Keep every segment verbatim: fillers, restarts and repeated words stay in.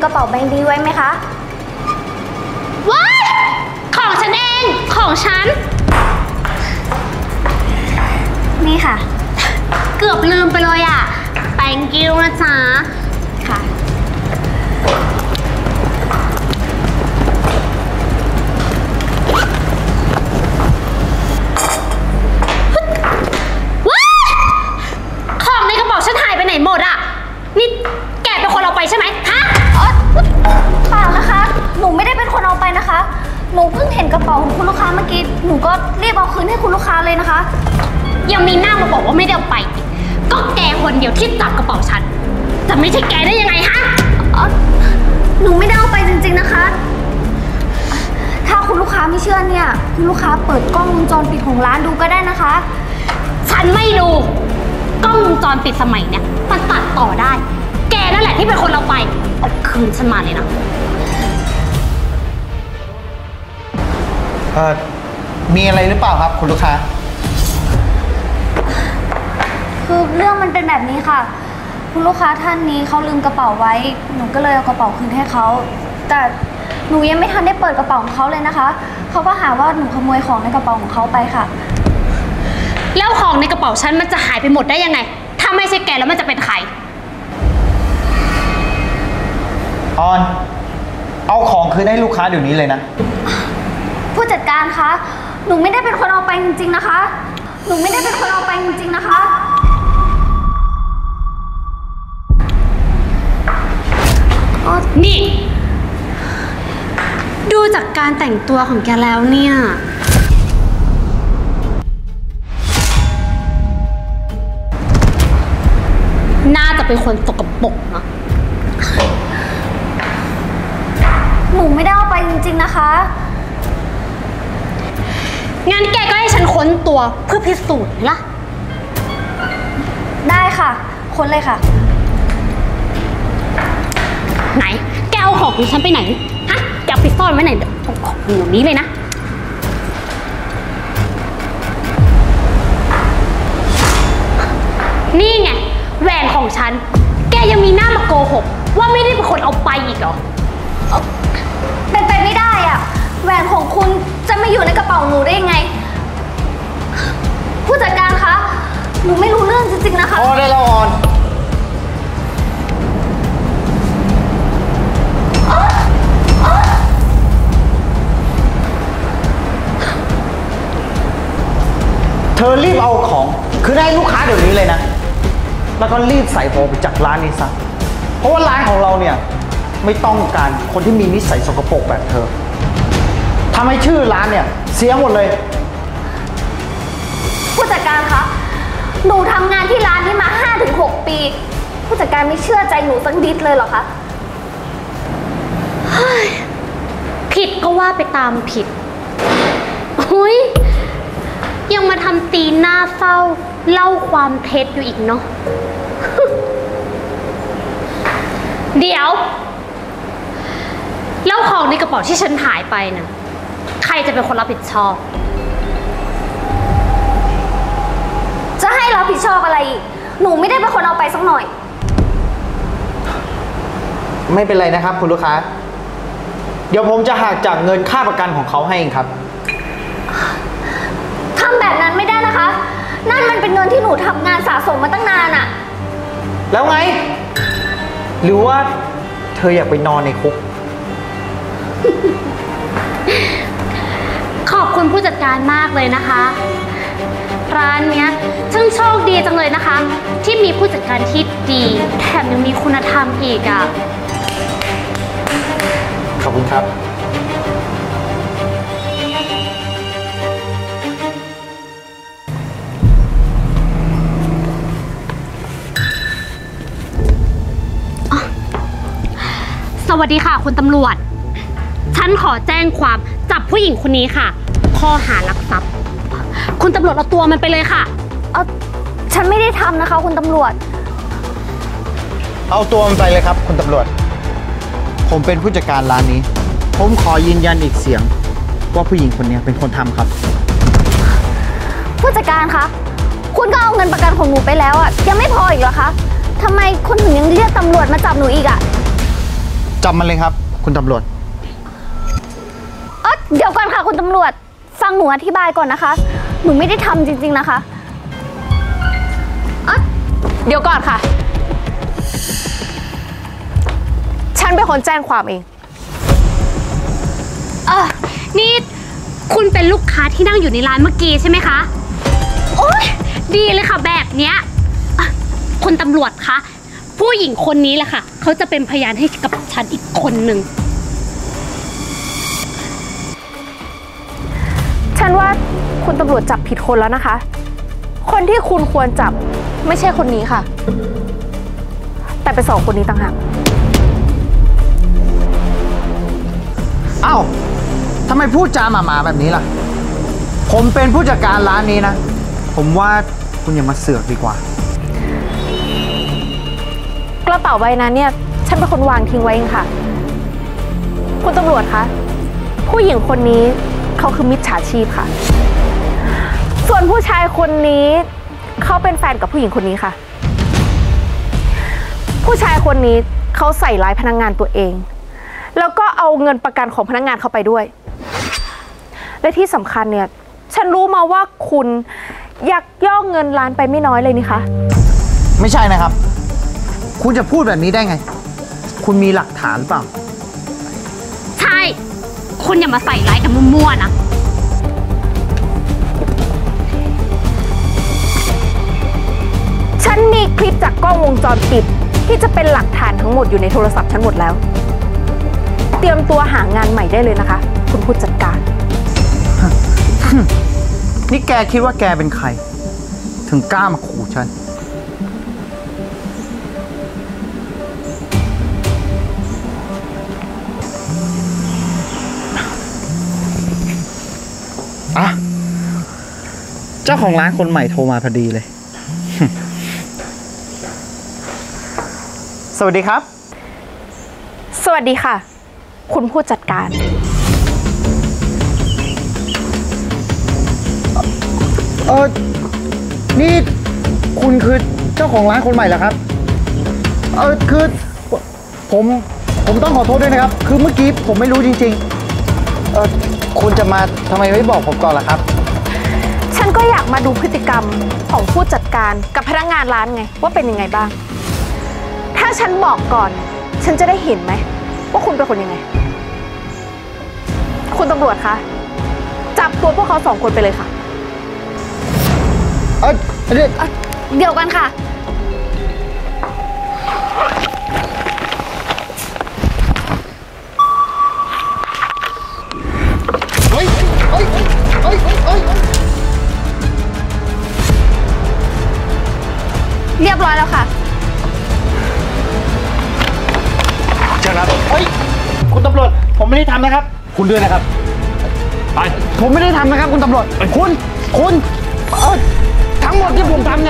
กระเป๋าใบนี้ไว้ไหมคะว้ายของฉันเองของฉันนี่ค่ะเกือบลืมไปเลยอ่ะ thank you นะจ๊ะค่ะว้ายของในกระเป๋าฉันหายไปไหนหมดอ่ะนี่แกเป็นคนเอาไปใช่ไหมฮะเปล่านะคะหนูไม่ได้เป็นคนเอาไปนะคะหนูเพิ่งเห็นกระเป๋าของคุณลูกค้าเมื่อกี้หนูก็รีบเอาคืนให้คุณลูกค้าเลยนะคะยังมีหน้ามาบอกว่าไม่ได้เอาไปก็แกคนเดียวที่จับกระเป๋าฉันจะไม่ใช่แกได้ยังไงฮะหนูไม่ได้เอาไปจริงๆนะคะถ้าคุณลูกค้าไม่เชื่อเนี่ยคุณลูกค้าเปิดกล้องวงจรปิดของร้านดูก็ได้นะคะฉันไม่ดูกล้องวงจรปิดสมัยเนี่ยมันตัดต่อได้แกนั่นแหละที่เป็นคนเอาไปเอาคืนฉันมาเลยนะเออมีอะไรหรือเปล่าครับคุณลูกค้าคือเรื่องมันเป็นแบบนี้ค่ะคุณลูกค้าท่านนี้เขาลืมกระเป๋าไว้หนูก็เลยเอากระเป๋าคืนให้เขาแต่หนูยังไม่ทันได้เปิดกระเป๋าของเขาเลยนะคะเขาก็หาว่าหนูขโมยของในกระเป๋าของเขาไปค่ะแล้วของในกระเป๋าฉันมันจะหายไปหมดได้ยังไงถ้าไม่ใช่แกแล้วมันจะเป็นใครออนเอาของคืนให้ลูกค้าเดี๋ยวนี้เลยนะผู้จัดการคะหนูไม่ได้เป็นคนเอาไปจริงๆนะคะหนูไม่ได้เป็นคนเอาไปจริงๆนะคะนี่ดูจากการแต่งตัวของแกแล้วเนี่ยน่าจะเป็นคนสกปรกนะหนูไม่ได้เอาไปจริงๆนะคะงั้นแกก็ให้ฉันค้นตัวเพื่อพิสูจน์ล่ะได้ค่ะค้นเลยค่ะไหนแกเอาของของฉันไปไหนฮะแกเอาไปซ่อนไว้ไหนเดี๋ยวเอาของอยู่นี้เลยนะนี่ไงแหวนของฉันแกยังมีหน้ามาโกหกว่าไม่ได้เป็นคนเอาไปอีกเหรอเป็นไปไม่ได้อะแหวนของคุณจะไม่อยู่ในกระเป๋าหนูได้ยังไงผู้จัดการคะหนูไม่รู้เรื่องจริงๆนะคะพอได้แล้วออนเธอรีบเอาของคือให้ลูกค้าเดี๋ยวนี้เลยนะแล้วก็รีบใส่ของไปจากร้านนี้ซะเพราะว่าร้านของเราเนี่ยไม่ต้องการคนที่มีนิสัยสกปรกแบบเธอทำให้ชื่อร้านเนี่ยเสียหมดเลยผู้จัดการคะหนูทำงานที่ร้านนี้มา ห้าถึงหก ปีผู้จัดการไม่เชื่อใจหนูสักนิดเลยเหรอคะผิดก็ว่าไปตามผิดหุ้ยยังมาทำตีหน้าเศร้าเล่าความเท็จอยู่อีกเนาะ เดี๋ยวแล้วของในกระเป๋าที่ฉันหายไปนะ่ะใครจะเป็นคนรับผิดชอบจะให้รับผิดชอบอะไรอีกหนูไม่ได้เป็นคนเอาไปสักหน่อยไม่เป็นไรนะครับคุณลูกค้าเดี๋ยวผมจะหักจากเงินค่าประกันของเขาให้เองครับทำแบบนั้นไม่ได้นะคะนั่นมันเป็นเงินที่หนูทำงานสะสมมาตั้งนานอะแล้วไงหรือว่าเธออยากไปนอนในคุกขอบคุณผู้จัดการมากเลยนะคะร้านเนี้ยช่างโชคดีจังเลยนะคะที่มีผู้จัดการที่ดีแถมยังมีคุณธรรมอีกอ่ะขอบคุณครับสวัสดีค่ะคุณตำรวจฉันขอแจ้งความจับผู้หญิงคนนี้ค่ะข้อหาลักทรัพย์คุณตำรวจเอาตัวมันไปเลยค่ะเออฉันไม่ได้ทำนะคะคุณตำรวจเอาตัวมันไปเลยครับคุณตำรวจผมเป็นผู้จัดการร้านนี้ผมขอยืนยันอีกเสียงว่าผู้หญิงคนนี้เป็นคนทำครับผู้จัดการคะคุณก็เอาเงินประกันของหนูไปแล้วอ่ะยังไม่พออีกเหรอคะทำไมคุณถึงยังเรียกตำรวจมาจับหนูอีกอ่ะจับมันเลยครับ คุณตำรวจเออเดี๋ยวก่อนค่ะคุณตำรวจ ฟังหนูอธิบายก่อนนะคะ หนูไม่ได้ทำจริงๆนะคะอะเดี๋ยวก่อนค่ะ ฉันเป็นคนแจ้งความเองเออนี่คุณเป็นลูกค้าที่นั่งอยู่ในร้านเมื่อกี้ใช่ไหมคะ โอ๊ยดีเลยค่ะแบบเนี้ยอ่ะคุณตำรวจคะผู้หญิงคนนี้แหละค่ะเขาจะเป็นพยานให้กับฉันอีกคนหนึ่งฉันว่าคุณตำรวจจับผิดคนแล้วนะคะ คนที่คุณควรจับไม่ใช่คนนี้ค่ะ แต่เป็นสองคนนี้ต่างหากอ้าวทำไมพูดจาหมาๆแบบนี้ล่ะ ผมเป็นผู้จัดการร้านนี้นะ ผมว่าคุณอย่ามาเสือกดีกว่ากระเป๋าใบนั้นเนี่ยฉันเป็นคนวางทิ้งไว้เองค่ะ คุณตำรวจคะผู้หญิงคนนี้เขาคือมิจฉาชีพค่ะ ส่วนผู้ชายคนนี้เขาเป็นแฟนกับผู้หญิงคนนี้ค่ะ ผู้ชายคนนี้เขาใส่ร้ายพนักงานตัวเอง แล้วก็เอาเงินประกันของพนักงานเขาไปด้วย และที่สำคัญเนี่ยฉันรู้มาว่าคุณยักยอกเงินร้านไปไม่น้อยเลยนี่คะไม่ใช่นะครับ คุณจะพูดแบบนี้ได้ไง คุณมีหลักฐานเปล่าใช่ คุณอย่ามาใส่ร้ายกันมั่วๆนะฉันมีคลิปจากกล้องวงจรปิดที่จะเป็นหลักฐานทั้งหมดอยู่ในโทรศัพท์ฉันหมดแล้ว เตรียมตัวหางานใหม่ได้เลยนะคะ คุณผู้จัดการนี่แกคิดว่าแกเป็นใคร ถึงกล้ามาขู่ฉัน อ่ะ เจ้าของร้านคนใหม่โทรมาพอดีเลย สวัสดีครับสวัสดีค่ะ คุณผู้จัดการเออนี่คุณคือเจ้าของร้านคนใหม่เหรอครับ เออคือผมผมต้องขอโทษด้วยนะครับ คือเมื่อกี้ผมไม่รู้จริงๆ เออคุณจะมาทำไมไม่บอกผมก่อนล่ะครับฉันก็อยากมาดูพฤติกรรมของผู้จัดการกับพนักงานร้านไงว่าเป็นยังไงบ้าง ถ้าฉันบอกก่อน ฉันจะได้เห็นไหมว่าคุณเป็นคนยังไง คุณตำรวจคะจับตัวพวกเขาสองคนไปเลยค่ะเออเดี๋ยวเดี๋ยวกันค่ะเฮ้ยเฮ้ยเฮ้ยเฮ้ยเรียบร้อยแล้วค่ะเชิญครับเฮ้ย คุณตำรวจ ผมไม่ได้ทำนะครับคุณด้วยนะครับ ไปผมไม่ได้ทำนะครับ คุณตำรวจ คุณ คุณ เออทั้งหมดที่ผมทำเนี่ย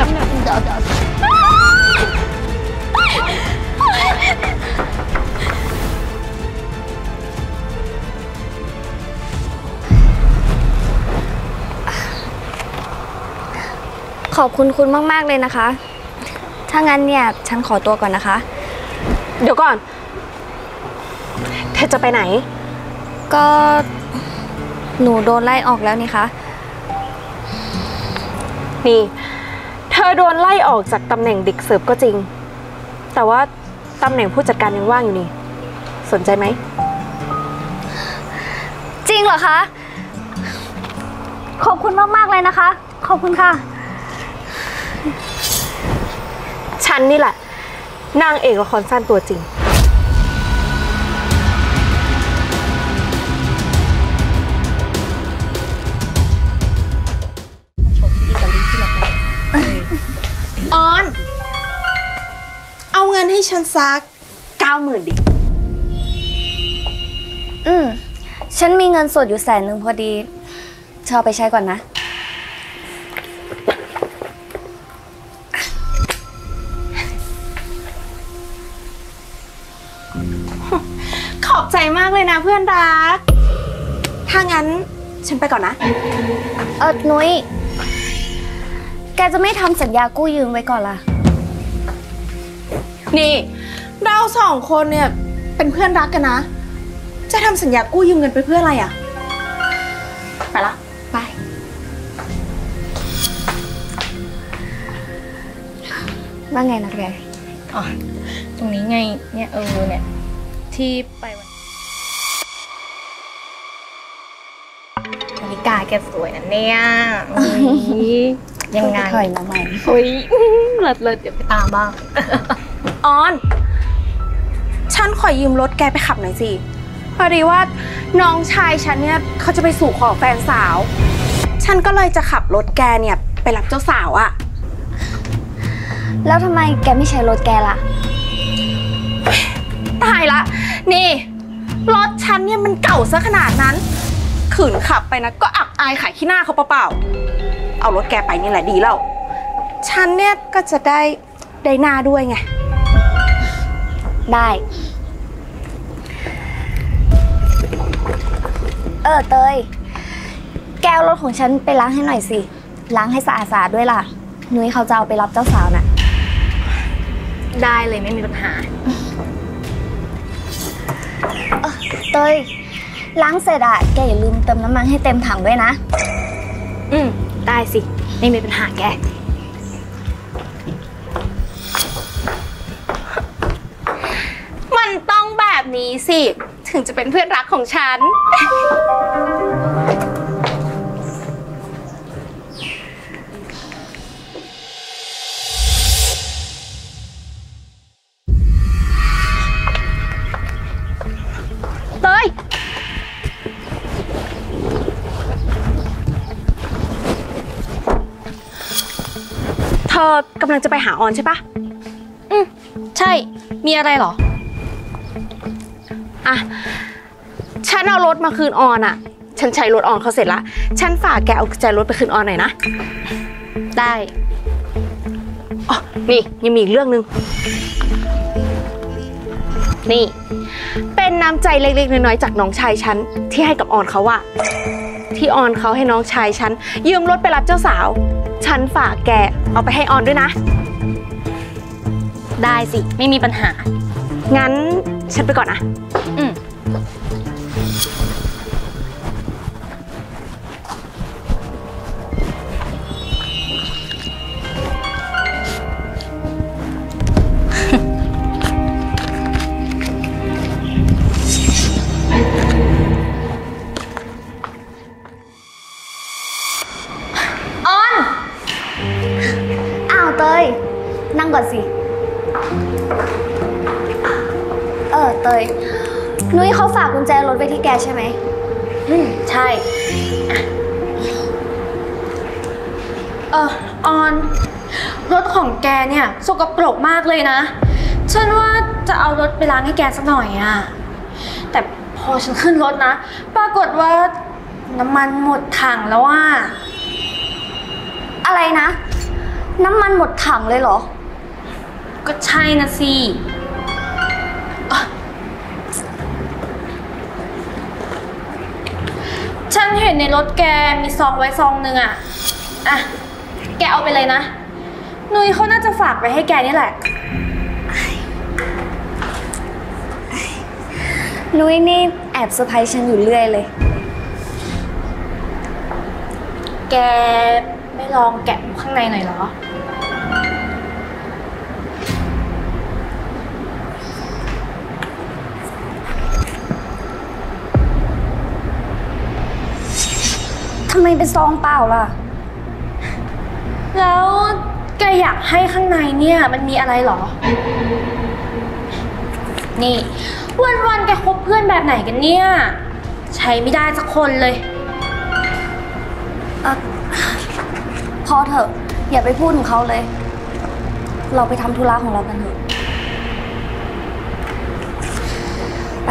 ขอบคุณคุณมากๆเลยนะคะ ถ้างั้นเนี่ยฉันขอตัวก่อนนะคะเดี๋ยวก่อน เธอจะไปไหนก็หนูโดนไล่ออกแล้วนี่คะนี่ เธอโดนไล่ออกจากตำแหน่งเด็กเสิร์ฟก็จริง แต่ว่าตำแหน่งผู้จัดการยังว่างอยู่นี่ สนใจไหมจริงเหรอคะ ขอบคุณมากๆเลยนะคะ ขอบคุณค่ะฉันนี่แหละ นางเอกละครสั้นตัวจริงออน เอาเงินให้ฉันสักเก้าหมื่นดิอืมฉันมีเงินสดอยู่แสนหนึ่งพอดีเธอเอาไปใช้ก่อนนะขอบใจมากเลยนะเพื่อนรัก ถ้างั้นฉันไปก่อนนะเออนุ้ย แกจะไม่ทำสัญญากู้ยืมไว้ก่อนล่ะนี่ เราสองคนเนี่ยเป็นเพื่อนรักกันนะ จะทำสัญญากู้ยืมเงินไปเพื่ออะไรอะไปละไปว่าไงนะแกอ๋อตรงนี้ไงเนี่ยเออเนี่ยที่ไปวันนาฬิกาแกสวยนะเนี่ยยังไงถอยมาใหม่โอ้ยเลิศเลิศเดี๋ยวไปตามบ้างออนฉันขอยืมรถแกไปขับหน่อยสิพอดีว่าน้องชายฉันเนี่ยเขาจะไปสู่ขอแฟนสาวฉันก็เลยจะขับรถแกเนี่ยไปรับเจ้าสาวอะแล้วทำไมแกไม่ใช้รถแกล่ะตายละนี่รถฉันเนี่ยมันเก่าซะขนาดนั้นขืนขับไปนะก็อับอายขายขี้หน้าเขาเปล่าๆเอารถแกไปนี่แหละดีแล้วฉันเนี่ยก็จะได้ได้หน้าด้วยไงได้ เออเตย แกเอารถของฉันไปล้างให้หน่อยสิ ล้างให้สะอาดๆด้วยล่ะ นุ้ยเขาจะเอาไปรับเจ้าสาวน่ะได้เลยไม่มีปัญหาเออเตย ล้างเสร็จอะแกอย่าลืมเติมน้ำมันให้เต็มถังด้วยนะอืมได้สิไม่มีปัญหาแกมันต้องแบบนี้สิถึงจะเป็นเพื่อนรักของฉัน เตยเธอกำลังจะไปหาออนใช่ปะอืมใช่ มีอะไรเหรอ อ่ะ ฉันเอารถมาคืนออนอ่ะ ฉันใช้รถออนเขาเสร็จละ ฉันฝากแกเอากุญแจรถไปคืนออนหน่อยนะ ได้อ๋อนี่ยังมีอีกเรื่องนึง นี่ เป็นน้ำใจเล็กๆน้อยๆจากน้องชายฉันที่ให้กับออนเขาอะที่ออนเขาให้น้องชายฉันยืมรถไปรับเจ้าสาว ฉันฝากแกเอาไปให้ออนด้วยนะ ได้สิไม่มีปัญหา งั้นฉันไปก่อนนะอืมอ้าวเตย นั่งก่อนสิ เออเตย นุ้ยเขาฝากกุญแจรถไว้ที่แกใช่ไหมอืมใช่อะเออออน รถของแกเนี่ยสกปรกมากเลยนะ ฉันว่าจะเอารถไปล้างให้แกสักหน่อยอะแต่พอฉันขึ้นรถนะ ปรากฏว่าน้ำมันหมดถังแล้วอ่ะอะไรนะ น้ำมันหมดถังเลยเหรอก็ใช่นะสิอ่ะฉันเห็นในรถแกมีซองไว้ซองหนึ่งอะอ่ะ แกเอาไปเลยนะ นุ้ยเขาน่าจะฝากไปให้แกนี่แหละนุ้ยนี่แอบเซอร์ไพรส์ฉันอยู่เรื่อยเลยแกไม่ลองแกะข้างในหน่อยเหรอทำไมเป็นซองเปล่าล่ะแล้วแกอยากให้ข้างในเนี่ยมันมีอะไรเหรอ นี่วันๆแกคบเพื่อนแบบไหนกันเนี่ย ใช้ไม่ได้สักคนเลยเอ่อพอเถอะ อย่าไปพูดถึงเขาเลย เราไปทำธุระของเรากันเถอะไป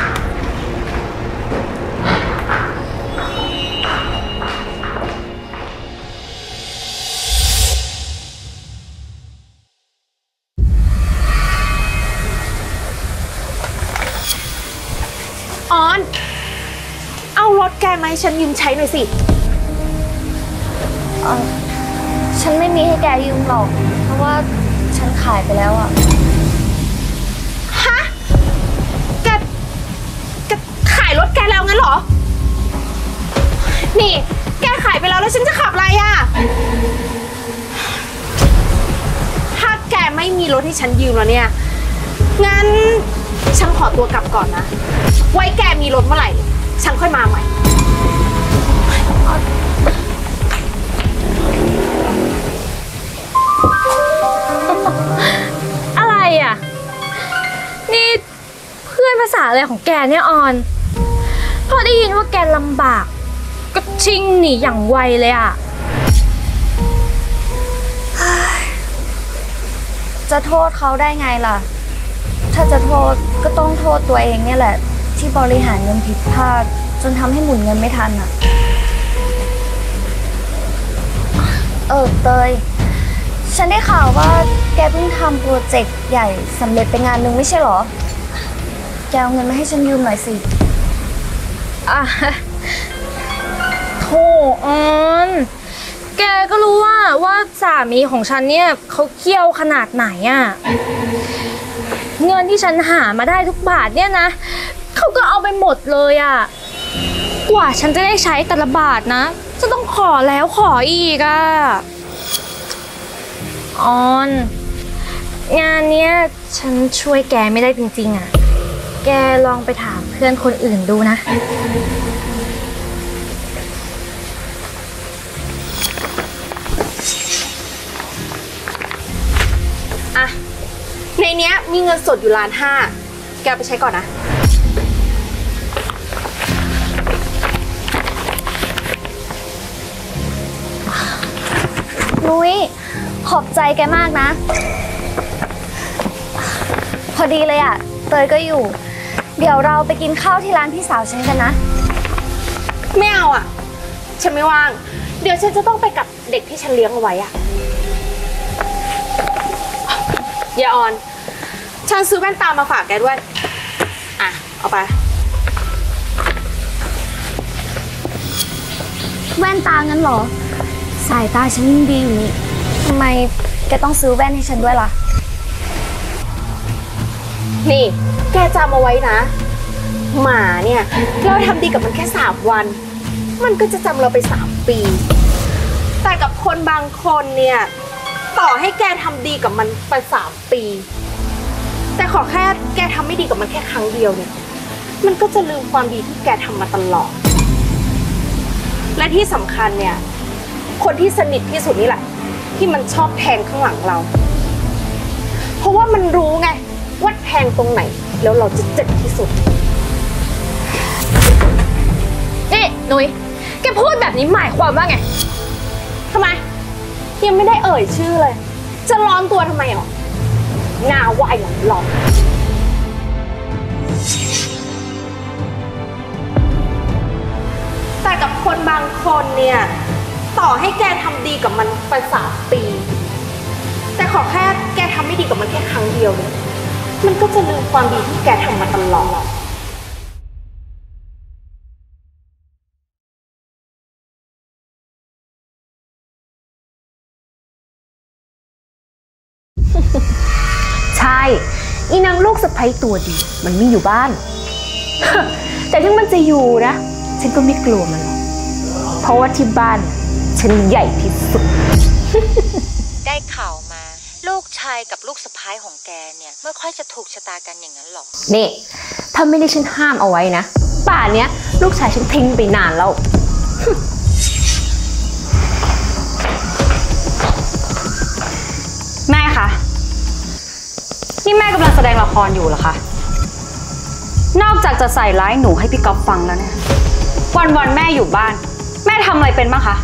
ออน เอารถแกไหมฉันยืมใช้หน่อยสิเอ่อฉันไม่มีให้แกยืมหรอก เพราะว่าฉันขายไปแล้วอะฮะแล้วงั้นเหรอ นี่แกขายไปแล้วแล้วฉันจะขับอะไรอะถ้าแกไม่มีรถให้ฉันยืมแล้วเนี่ยงั้นฉันขอตัวกลับก่อนนะไว้แกมีรถเมื่อไหร่ฉันค่อยมาใหม่อะไรอ่ะนี่เพื่อนภาษาอะไรของแกเนี่ยออนพอได้ยินว่าแกลำบากก็ชิ่งหนีอย่างไวเลยอ่ะจะโทษเขาได้ไงล่ะถ้าจะโทษก็ต้องโทษตัวเองเนี่ยแหละที่บริหารเงินผิดพลาดจนทำให้หมุนเงินไม่ทันอ่ะเออเตยฉันได้ข่าวว่าแกเพิ่งทำโปรเจกต์ใหญ่สำเร็จไปงานหนึ่งไม่ใช่หรอแกเอาเงินมาให้ฉันยืมหน่อยสิอ่ะโถออนแกก็รู้ว่าว่าสามีของฉันเนี่ยเขาเคี่ยวขนาดไหนอะเงินที่ฉันหามาได้ทุกบาทเนี่ยนะเขาก็เอาไปหมดเลยอะกว่าฉันจะได้ใช้แต่ละบาทนะจะต้องขอแล้วขออีกอะออนงานเนี้ยฉันช่วยแกไม่ได้จริงๆอะแกลองไปถามเพื่อนคนอื่นดูนะอะในเนี้ยมีเงินสดอยู่ล้านห้าแกไปใช้ก่อนนะนุ้ยขอบใจแกมากนะพอดีเลยอ่ะเตยก็อยู่เดี๋ยวเราไปกินข้าวที่ร้านพี่สาวฉันกันนะไม่เอาอ่ะฉันไม่ว่างเดี๋ยวฉันจะต้องไปกับเด็กที่ฉันเลี้ยงเอาไว้อ่ะยายออนฉันซื้อแว่นตามาฝากแกด้วยอ่ะเอาไปแว่นตางั้นเหรอสายตาฉันดีอยู่นี่ทำไมแกต้องซื้อแว่นให้ฉันด้วยล่ะนี่แกจำเอาไว้นะหมาเนี่ยเราทำดีกับมันแค่สามวันมันก็จะจำเราไปสามปีแต่กับคนบางคนเนี่ยต่อให้แกทำดีกับมันไปสามปีแต่ขอแค่แกทำไม่ดีกับมันแค่ครั้งเดียวเนี่ยมันก็จะลืมความดีที่แกทำมาตลอดและที่สำคัญเนี่ยคนที่สนิทที่สุดนี่แหละที่มันชอบแทงข้างหลังเราเพราะว่ามันรู้ไงว่าแทงตรงไหนแล้วเราจะเจ็บที่สุดนี่นุ้ยแกพูดแบบนี้หมายความว่าไงทำไมยังไม่ได้เอ่ยชื่อเลยจะร้อนตัวทำไมหรอหน้าไหวหรอร้อนแต่กับคนบางคนเนี่ยต่อให้แกทำดีกับมันไปสามปีแต่ขอแค่แกทำไม่ดีกับมันแค่ครั้งเดียวเนี่ยมันก็จะลืมความดีที่แกทำมาตลอดใช่อีนางลูกสะใภ้ตัวดีมันไม่อยู่บ้าน แต่ถึงมันจะอยู่นะฉันก็ไม่กลัวมันหรอกเพราะว่าที่บ้านฉันใหญ่ที่สุดได้ข่าวมาลูกชายกับลูกสะใภ้ของแกเนี่ยไม่ค่อยจะถูกชะตากันอย่างนั้นหรอกนี่ถ้าไม่ได้ฉันห้ามเอาไว้นะป่านเนี้ยลูกชายฉันทิ้งไปนานแล้วแม่คะนี่แม่กำลังแสดงละครอยู่เหรอคะนอกจากจะใส่ร้ายหนูให้พี่ก๊อฟฟังแล้วเนี่ยวันวันแม่อยู่บ้านแม่ทำอะไรเป็นบ้างคะ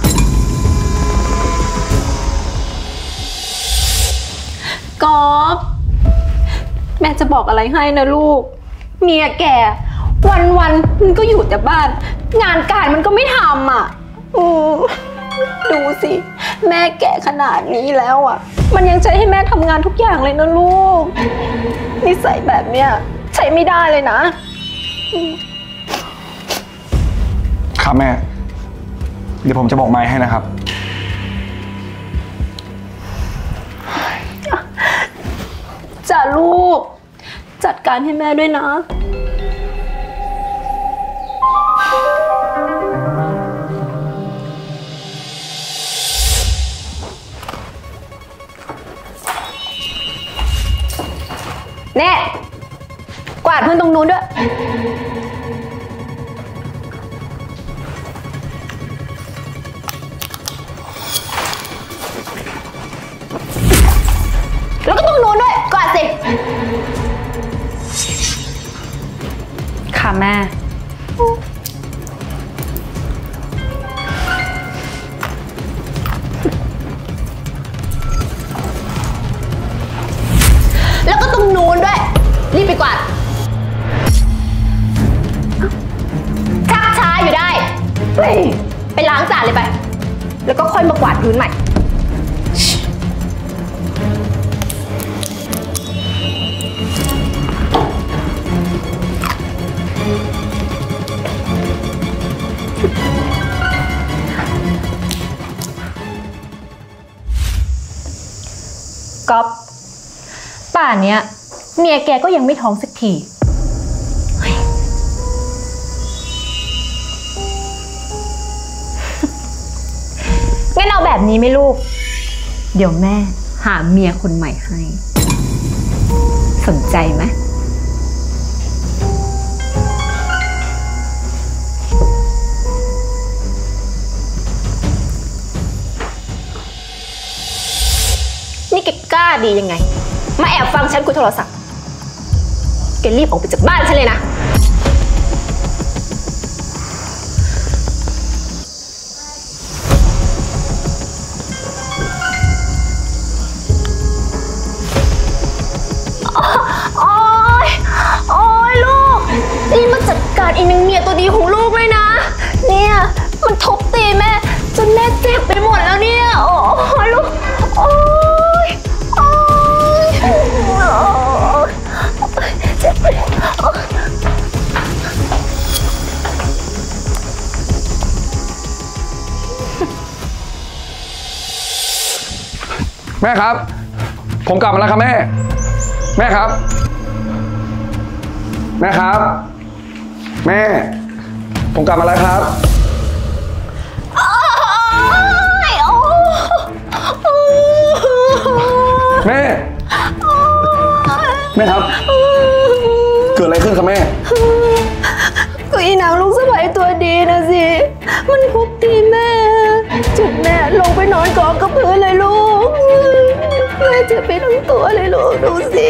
ก๊อฟแม่จะบอกอะไรให้นะลูกเมียแกวันวันมันก็อยู่แต่บ้านงานการมันก็ไม่ทำอ่ะอือดูสิแม่แก่ขนาดนี้แล้วอ่ะมันยังใช้ให้แม่ทำงานทุกอย่างเลยนะลูกนิสัยแบบเนี้ยใช้ไม่ได้เลยนะครับแม่เดี๋ยวผมจะบอกไม้ให้นะครับจ้ะลูกจัดการให้แม่ด้วยนะเน่กวาดพื้นตรงนู้นด้วยแล้วก็ตรงนู้นด้วยกวาดสิค่ะแม่แล้วก็ตรงนู้นด้วยรีบไปกวาดชักช้าอยู่ได้ไปล้างจานเลยไปแล้วก็ค่อยมากวาดพื้นใหม่ก๊อฟป่านเนี้ยเมียแกก็ยังไม่ท้องสักทีงั้นเอาแบบนี้ไหมลูกเดี๋ยวแม่หาเมียคนใหม่ให้สนใจไหมนี่แกกล้าดียังไงมาแอบฟังฉันคุยโทรศัพท์แกรีบออกไปจากบ้านฉันเลยนะโอ๊ยโอ๊ยลูกรีบมาจัดการอีนางเมียตัวดีของลูกเลยนะเนี่ยมันทุบตีแม่จนแม่เจ็บไปหมดแล้วเนี่ยโอ้ยลูกโอ๊ยโอ๊ยเจ็บไปแม่ครับผมกลับมาแล้วครับแม่แม่ครับแม่ครับแม่ผมกลับมาแล้วครับแม่แม่ครับเกิดอะไรขึ้นครับแม่ก็อีนางลูกสะใภ้ตัวดีนะสิมันทุบตีแม่จุดแม่ลงไปนอนกองกับพื้นเลยลูกแม่เจ็บไปทั้งตัวเลยลูกดูสิ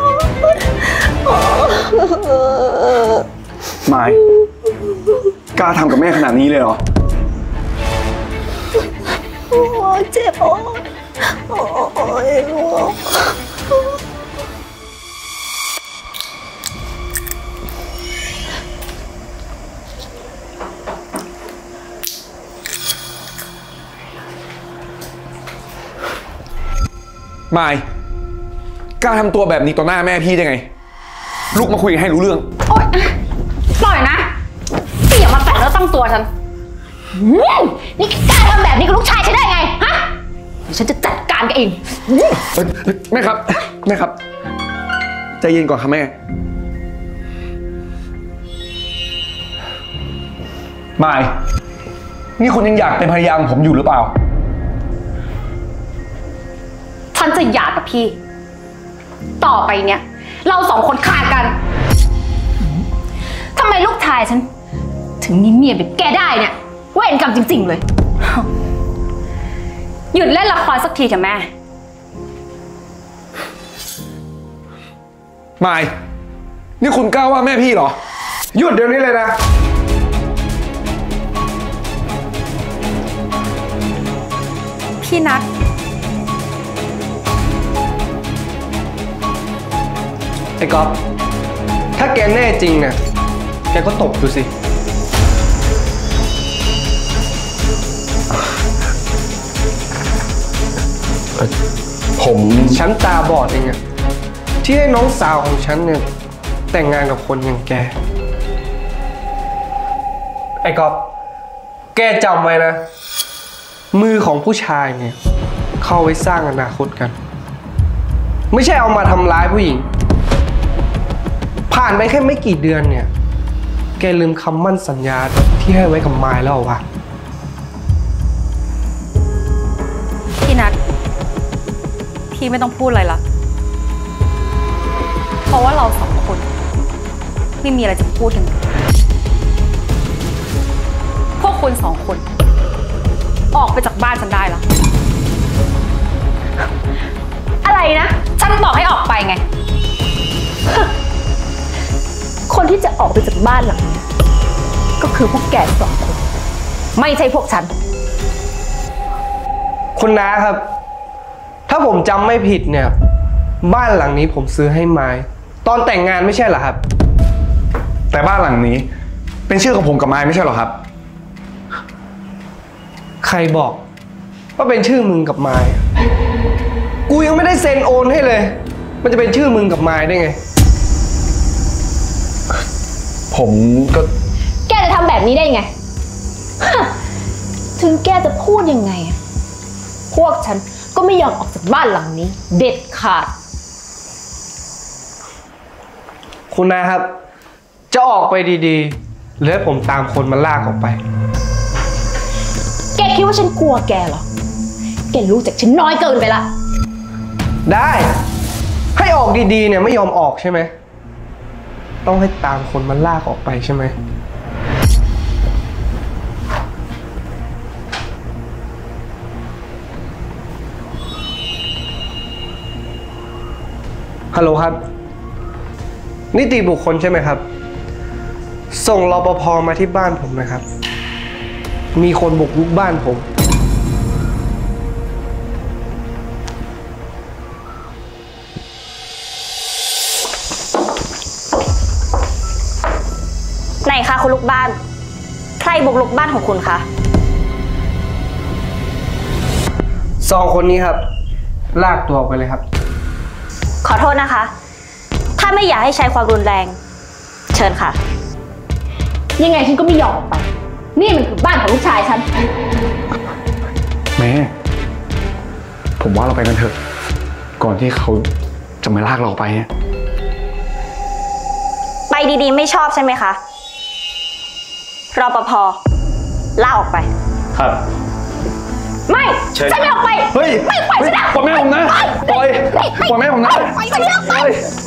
ไม่กล้าทำกับแม่ขนาดนี้เลยเหรอโอ้เจ็บโอ้โอ้ยลูกไม่กล้าทำตัวแบบนี้ต่อหน้าแม่พี่ได้ไงลูกมาคุยให้รู้เรื่องโอ๊ยปล่อยนะพี่อย่ามาแตะแล้วตั้งตัวฉันนี่กล้าทำแบบนี้กับลูกชายฉันได้ไงฮะเดี๋ยวฉันจะจัดการกับเองแม่ครับแม่ครับใจเย็นก่อนค่ะแม่ไม่นี่คุณยังอยากเป็นภรรยาของผมอยู่หรือเปล่าฉันจะหย่ากับพี่ต่อไปเนี่ยเราสองคนขาดกันทำไมลูกชายฉันถึงมีเมียแบบแกได้เนี่ยเวรกรรมจริงๆเลยหยุดเล่นละครสักทีเถอะแม่ไม่นี่คุณกล้าว่าแม่พี่เหรอหยุดเดี๋ยวนี้เลยนะพี่นัทไอ้ก๊อฟถ้าแกแน่จริงเนี่ยแกก็ตบดูสิผมฉันตาบอดเองอะที่ให้น้องสาวของฉันเนี่ยแต่งงานกับคนอย่างแกไอ้ก๊อฟแกจำไว้นะมือของผู้ชายเนี่ยเข้าไว้สร้างอนาคตกันไม่ใช่เอามาทำร้ายผู้หญิงผ่านไปแค่ไม่กี่เดือนเนี่ยแกลืมคำมั่นสัญญาที่ให้ไว้กับมายแล้ววะพี่นัทพี่ไม่ต้องพูดอะไรละเพราะว่าเราสองคนไม่มีอะไรจะพูดกันพวกคุณสองคนออกไปจากบ้านฉันได้แล้วอะไรนะฉันบอกให้ออกไปไงคนที่จะออกไปจากบ้านหลังนี้ก็คือพวกแกสองคนไม่ใช่พวกฉันคุณน้าครับ ถ้าผมจำไม่ผิดเนี่ยบ้านหลังนี้ผมซื้อให้ไม้ตอนแต่งงานไม่ใช่เหรอครับแต่บ้านหลังนี้เป็นชื่อของผมกับไม้ไม่ใช่เหรอครับใครบอกว่าเป็นชื่อมึงกับไม้กูยังไม่ได้เซ็นโอนให้เลยมันจะเป็นชื่อมึงกับไม้ได้ไงผมก็แกจะทำแบบนี้ได้ไง ถึงแกจะพูดยังไงพวกฉันก็ไม่ยอมออกจากบ้านหลังนี้เด็ดขาดคุณนาครับจะออกไปดีๆหรือให้ผมตามคนมาลากออกไปแกคิดว่าฉันกลัวแกเหรอแกรู้จักฉันน้อยเกินไปละได้ให้ออกดีๆเนี่ยไม่ยอมออกใช่ไหมต้องให้ตามคนมาลากออกไปใช่ไหมฮัลโหลครับนิติบุคคลใช่ไหมครับส่งรปภ.มาที่บ้านผมนะครับมีคนบุกรุกบ้านผมไหนคะคุณลูกบ้านใครบุกรุกบ้านของคุณคะสองคนนี้ครับลากตัวออกไปเลยครับขอโทษนะคะถ้าไม่อยากให้ใช้ความรุนแรงเชิญค่ะยังไงฉันก็ไม่ยอมออกไปนี่มันคือบ้านของลูกชายฉันแม่ผมว่าเราไปกันเถอะก่อนที่เขาจะมาลากเราไปไปดีๆไม่ชอบใช่ไหมคะรปภ.ลากออกไปครับไม่ฉันไม่ออกไปเฮ้ยไม่ปล่อยฉันนะปล่อยแม่ผมนะปล่อยปล่อยแม่ผมนะปล่อยฉันนะไป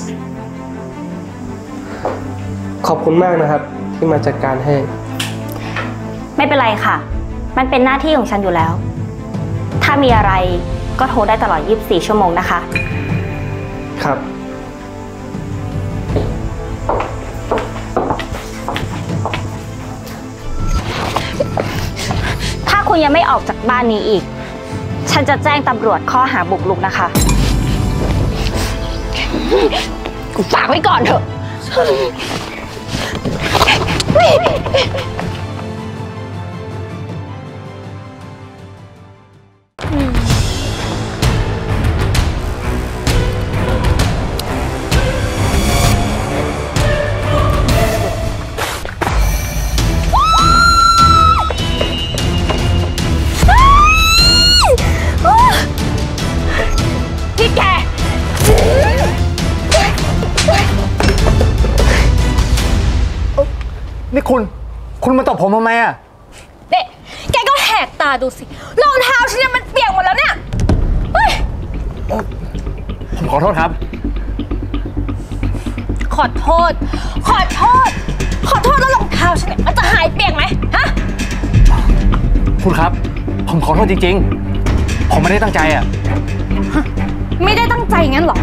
ขอบคุณมากนะครับที่มาจัดการให้ไม่เป็นไรค่ะมันเป็นหน้าที่ของฉันอยู่แล้วถ้ามีอะไรก็โทรได้ตลอดยี่สิบสี่ชั่วโมงนะคะครับถ้าคุณยังไม่ออกจากบ้านนี้อีกฉันจะแจ้งตำรวจข้อหาบุกรุกนะคะกูฝากไว้ก่อนเถอะพี่แกนี่คุณคุณมาตบผมทำไมอ่ะเด็กแกก็แหกตาดูสิรองเท้าฉันเนี่ยมันเปียกหมดแล้วเนี่ยผมขอโทษครับขอโทษขอโทษขอโทษแล้วรองเท้าฉันเนี่ยมันจะหายเปียกไหมฮะคุณครับผมขอโทษจริงๆผมไม่ได้ตั้งใจอ่ะไม่ได้ตั้งใจงั้นหรอ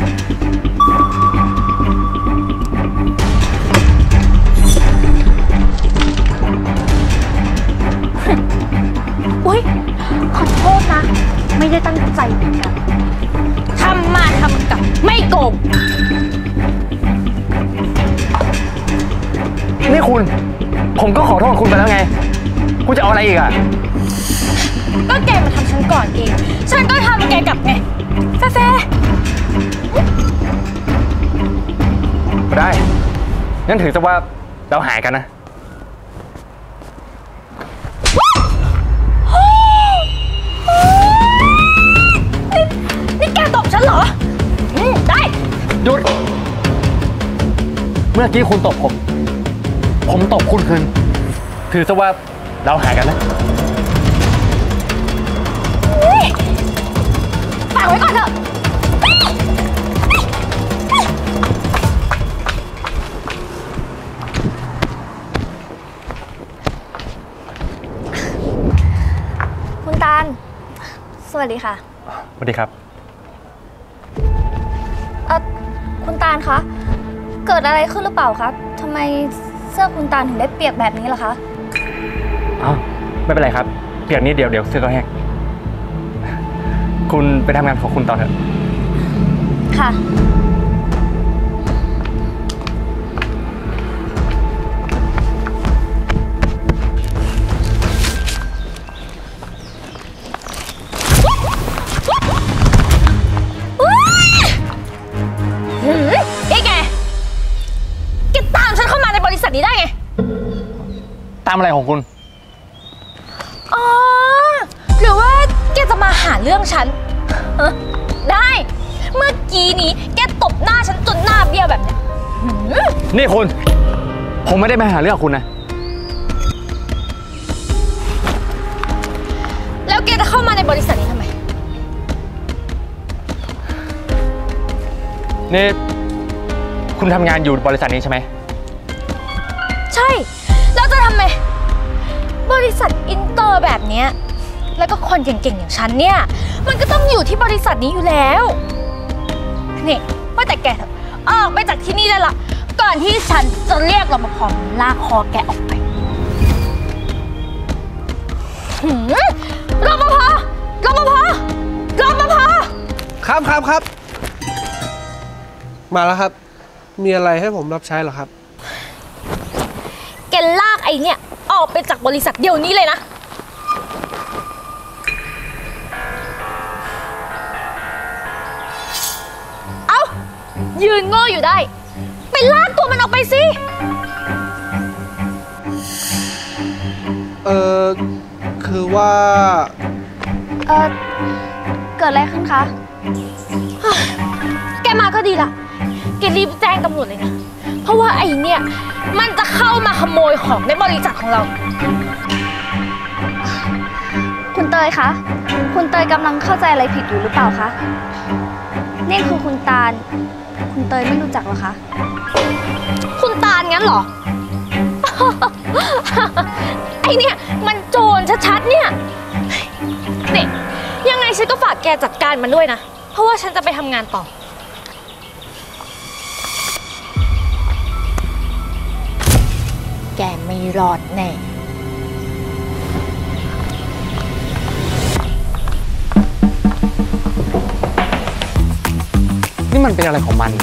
อุ๊ยขอโทษนะไม่ได้ตั้งใจเหมือนกันทำมาทำกลับไม่โกงนี่คุณผมก็ขอโทษคุณไปแล้วไงคุณจะเอาอะไรอีกอ่ะก็แกมาทำฉันก่อนเองฉันก็ทำแกกลับไงแฟร์ได้งั้นถือซะว่าเราหายกันนะนี่แกตบฉันเหรอได้หยุดเมื่อกี้คุณตบผมผมตบคุณคืนถือซะว่าเราหายกันนะฝากไว้ก่อนเถอะวัสดีค่ะสวัสดีครับเอ่อคุณตาลคะ เกิดอะไรขึ้นหรือเปล่าคะทำไมเสื้อคุณตาลถึงได้เปียกแบบนี้ล่ะคะอ้าวไม่เป็นไรครับ เปียกนิดเดียวเดี๋ยวเสื้อก็แห้ง คุณไปทำงานของคุณต่อเถอะค่ะหืมไอ้แก แกตามฉันเข้ามาในบริษัทนี้ได้ไงตามอะไรของคุณอ๋อ หรือว่าแกจะมาหาเรื่องฉันเออได้ เมื่อกี้นี้แกตบหน้าฉันจนหน้าเบี้ยวแบบเนี้ยหืมนี่คุณ ผมไม่ได้มาหาเรื่องคุณนะแล้วแกจะเข้ามาในบริษัทนี้ทำไมนี่คุณทำงานอยู่บริษัทนี้ใช่ไหมใช่ แล้วจะทำไม บริษัทอินเตอร์แบบเนี้ยแล้วก็คนเก่งๆอย่างฉันเนี่ย มันก็ต้องอยู่ที่บริษัทนี้อยู่แล้ว นี่ว่าแต่แกเถอะออกไปจากที่นี่ได้ละ ก่อนที่ฉันจะเรียกรปภลากคอแกออกไปหืมรปภรปภรปภครับครับครับ มาแล้วครับ มีอะไรให้ผมรับใช้เหรอครับแกลากไอ้เนี่ยออกไปจากบริษัทเดี๋ยวนี้เลยนะ เอายืนโง่อยู่ได้ ไปลากตัวมันออกไปสิเออคือว่าเอ่อ เกิดอะไรขึ้นคะแกมาก็ดีละ แกรีบแจ้งตำรวจเลยนะ เพราะว่าไอ้เนี่ยมันจะเข้ามาขโมยของในบริษัทของเราคุณเตยคะ คุณเตยกำลังเข้าใจอะไรผิดอยู่หรือเปล่าคะ นี่คือคุณตาล คุณเตยไม่รู้จักหรอคะคุณตาลงั้นเหรอ ไอเนี่ยมันโจรชัดๆเนี่ยนี่ยังไงฉันก็ฝากแกจัดการมันด้วยนะ เพราะว่าฉันจะไปทำงานต่อ แกไม่รอดแน่นี่มันเป็นอะไรของมัน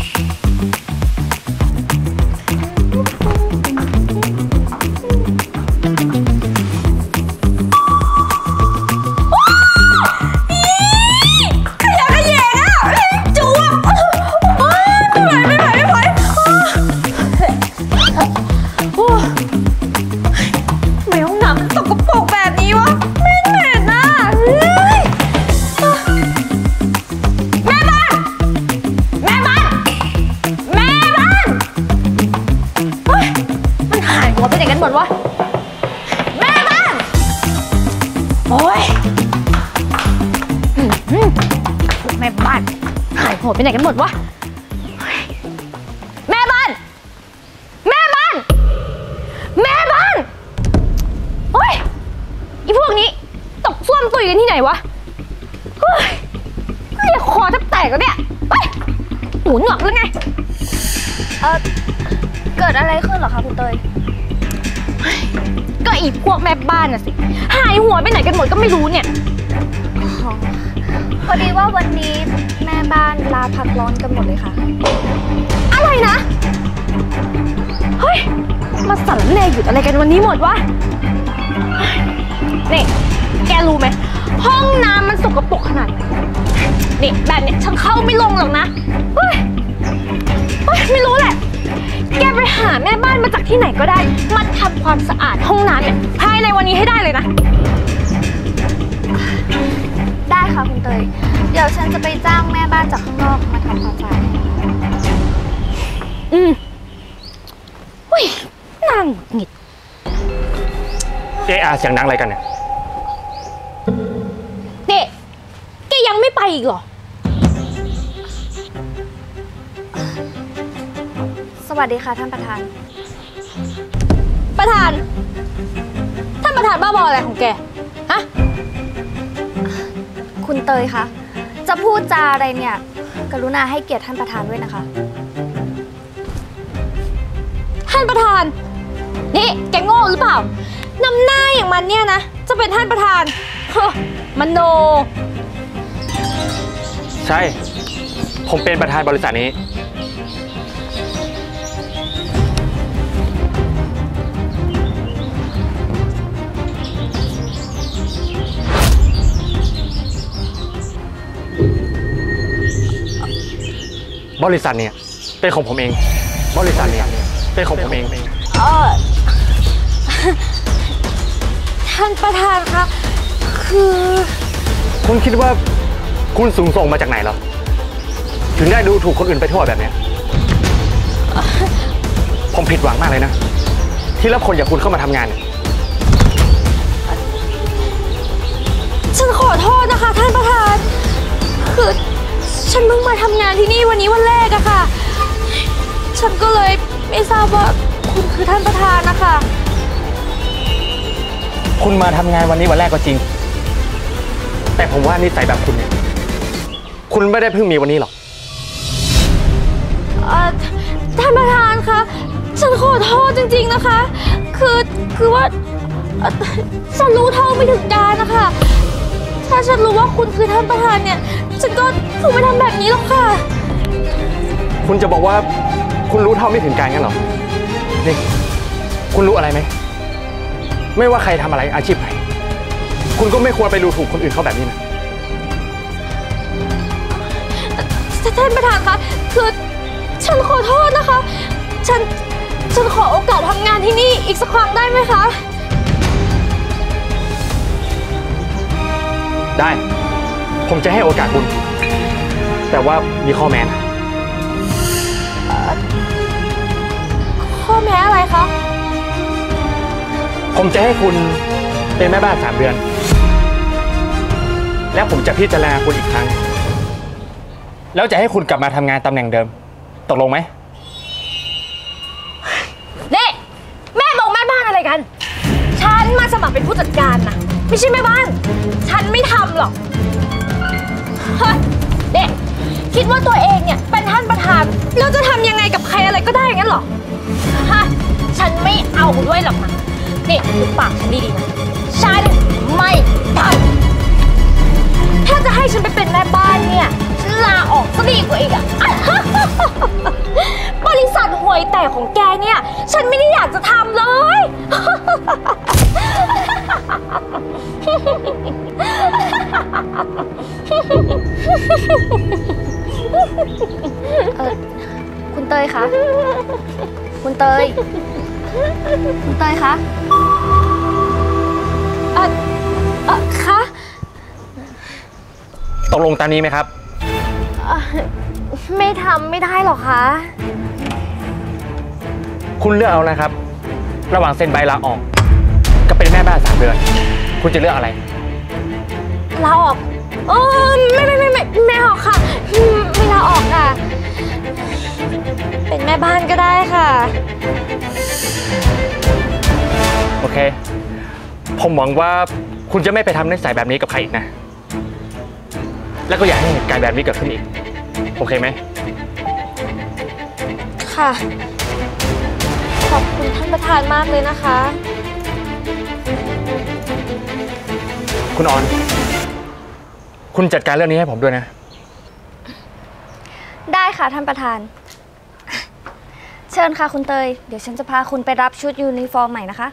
หมดวะแม่บ้านโอ้ยแม่บ้านหายหัวไปไหนกันหมดวะแม่บ้านแม่บ้านแม่บ้านโอ้ยอีพวกนี้ตกส้วมตุยกันที่ไหนวะเฮ้ยเรียกคอแทบแตกแล้วเนี่ยเฮ้ยหูหนวกหรือไงเออเกิดอะไรขึ้นเหรอคะคุณเตยก็อีพวกแม่บ้านน่ะสิหายหัวไปไหนกันหมดก็ไม่รู้เนี่ยพอดีว่าวันนี้แม่บ้านลาพักร้อนกันหมดเลยค่ะอะไรนะ เฮ้ย มาสั่นแน่หยุดอะไรกันวันนี้หมดวะนี่แกรู้ไหมห้องน้ำมันสกปรกขนาดไหนนี่แบบเนี้ยฉันเข้าไม่ลงหรอกนะเฮ้ยเฮ้ยไม่รู้แหละแกไปหาแม่บ้านมาจากที่ไหนก็ได้มาทำความสะอาดห้องน้ำเนี่ยภายในวันนี้ให้ได้เลยนะได้ค่ะคุณเตย เดี๋ยวฉันจะไปจ้างแม่บ้านจากข้างนอกมาทำความสะอาดอืมอุ้ยน่าหงุดหงิดเออาเสียงดังอะไรกันเนี่ยเนี่ยแกยังไม่ไปอีกเหรอสวัสดีค่ะท่านประธานประธาน ท่านประธานบ้าบออะไรของแก ฮะคุณเตยคะจะพูดจาอะไรเนี่ยกรุณาให้เกียรติท่านประธานด้วยนะคะท่านประธาน นี่แกโง่หรือเปล่า น้ำหน้าอย่างมันเนี่ยนะ จะเป็นท่านประธานเฮ้อมโนใช่ ผมเป็นประธานบริษัทนี้ บริษัทเนี่ยเป็นของผมเอง บริษัทเนี่ยเป็นของผมเองเออ ท่านประธานคะ คือคุณคิดว่าคุณสูงส่งมาจากไหนเหรอ ถึงได้ดูถูกคนอื่นไปทั่วแบบเนี้ย ผมผิดหวังมากเลยนะ ที่รับคนอย่างคุณเข้ามาทำงานฉันขอโทษนะคะท่านประธาน คือฉันเพิ่งมาทำงานที่นี่วันนี้วันแรกอะค่ะ ฉันก็เลยไม่ทราบว่าคุณคือท่านประธานนะคะคุณมาทำงานวันนี้วันแรกก็จริง แต่ผมว่านิสัยแบบคุณเนี่ยคุณไม่ได้เพิ่งมีวันนี้หรอกเอ่อท่านประธานคะ ฉันขอโทษจริงๆนะคะ คือคือว่าเอ่อฉันรู้เท่าไม่ถึงการนะคะ ถ้าฉันรู้ว่าคุณคือท่านประธานเนี่ย ฉันก็คงไม่ทำแบบนี้หรอกค่ะคุณจะบอกว่าคุณรู้เท่าไม่ถึงการงั้นเหรอ นี่ คุณรู้อะไรไหม ไม่ว่าใครทำอะไรอาชีพไหน คุณก็ไม่ควรไปดูถูกคนอื่นเขาแบบนี้นะท่านประธานคะ คือฉันขอโทษนะคะ ฉัน ฉันขอโอกาสทำงานที่นี่อีกสักครั้งได้ไหมคะได้ ผมจะให้โอกาสคุณ แต่ว่ามีข้อแม้นะข้อแม้อะไรคะผมจะให้คุณเป็นแม่บ้านสามเดือน แล้วผมจะพิจารณาคุณอีกครั้ง แล้วจะให้คุณกลับมาทำงานตำแหน่งเดิม ตกลงไหมนี่แม่บอกแม่บ้านอะไรกัน ฉันมาสมัครเป็นผู้จัดการนะไม่ใช่แม่บ้าน ฉันไม่ทำหรอกเฮ้ยเด็กคิดว่าตัวเองเนี่ยเป็นท่านประธานแล้วจะทำยังไงกับใครอะไรก็ได้งั้นหรอฮะฉันไม่เอาด้วยหรอกนะนี่ดูปากฉันดีๆนะฉันไม่ทำถ้าจะให้ฉันไปเป็นแม่บ้านเนี่ยฉันลาออกซะดีกว่าอีกอะบริษัทห่วยแตกของแกเนี่ยฉันไม่ได้อยากจะทำเลยเออคุณเตยคะ คุณเตย คุณเตยคะเออเออคะตกลงตามนี้ไหมครับไม่ทำไม่ได้หรอคะคุณเลือกเอานะครับ ระหว่างเซ็นใบลาออกกับเป็นแม่บ้านสามเดือน คุณจะเลือกอะไรลาออกเออไม่ไม่ไม่ไม่ไม่ออกค่ะไม่ลาออกค่ะ เป็นแม่บ้านก็ได้ค่ะโอเค ผมหวังว่าคุณจะไม่ไปทำนิสัยแบบนี้กับใครอีกนะ แล้วก็อย่าให้เหตุการณ์แบบนี้เกิดขึ้นอีก โอเคไหมค่ะ ขอบคุณท่านประธานมากเลยนะคะคุณออน คุณจัดการเรื่องนี้ให้ผมด้วยนะได้ค่ะท่านประธาน เชิญค่ะคุณเตย เดี๋ยวฉันจะพาคุณไปรับชุดยูนิฟอร์มใหม่นะคะ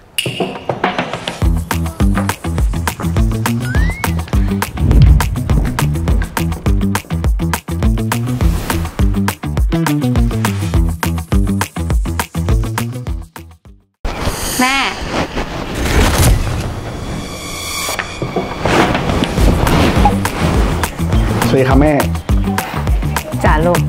แม่สวัสดีครับแม่จ้าลูก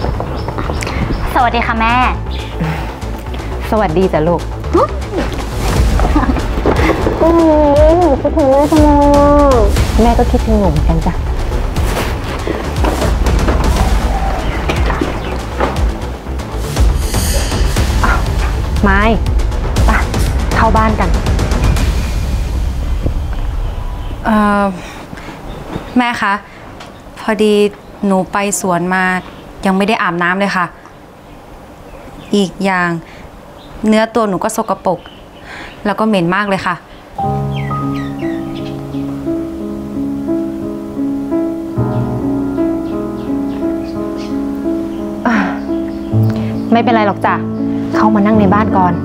สวัสดีค่ะแม่สวัสดีจ้ะลูกอืมหนูคิดถึงแม่จังเลยแม่ก็คิดถึงหนูเหมือนกันจ้ะไม่ไปเข้าบ้านกันเอ่อแม่คะพอดีหนูไปสวนมายังไม่ได้อาบน้ำเลยค่ะอีกอย่างเนื้อตัวหนูก็สกปรกแล้วก็เหม็นมากเลยค่ะไม่เป็นไรหรอกจ้ะเข้ามานั่งในบ้านก่อน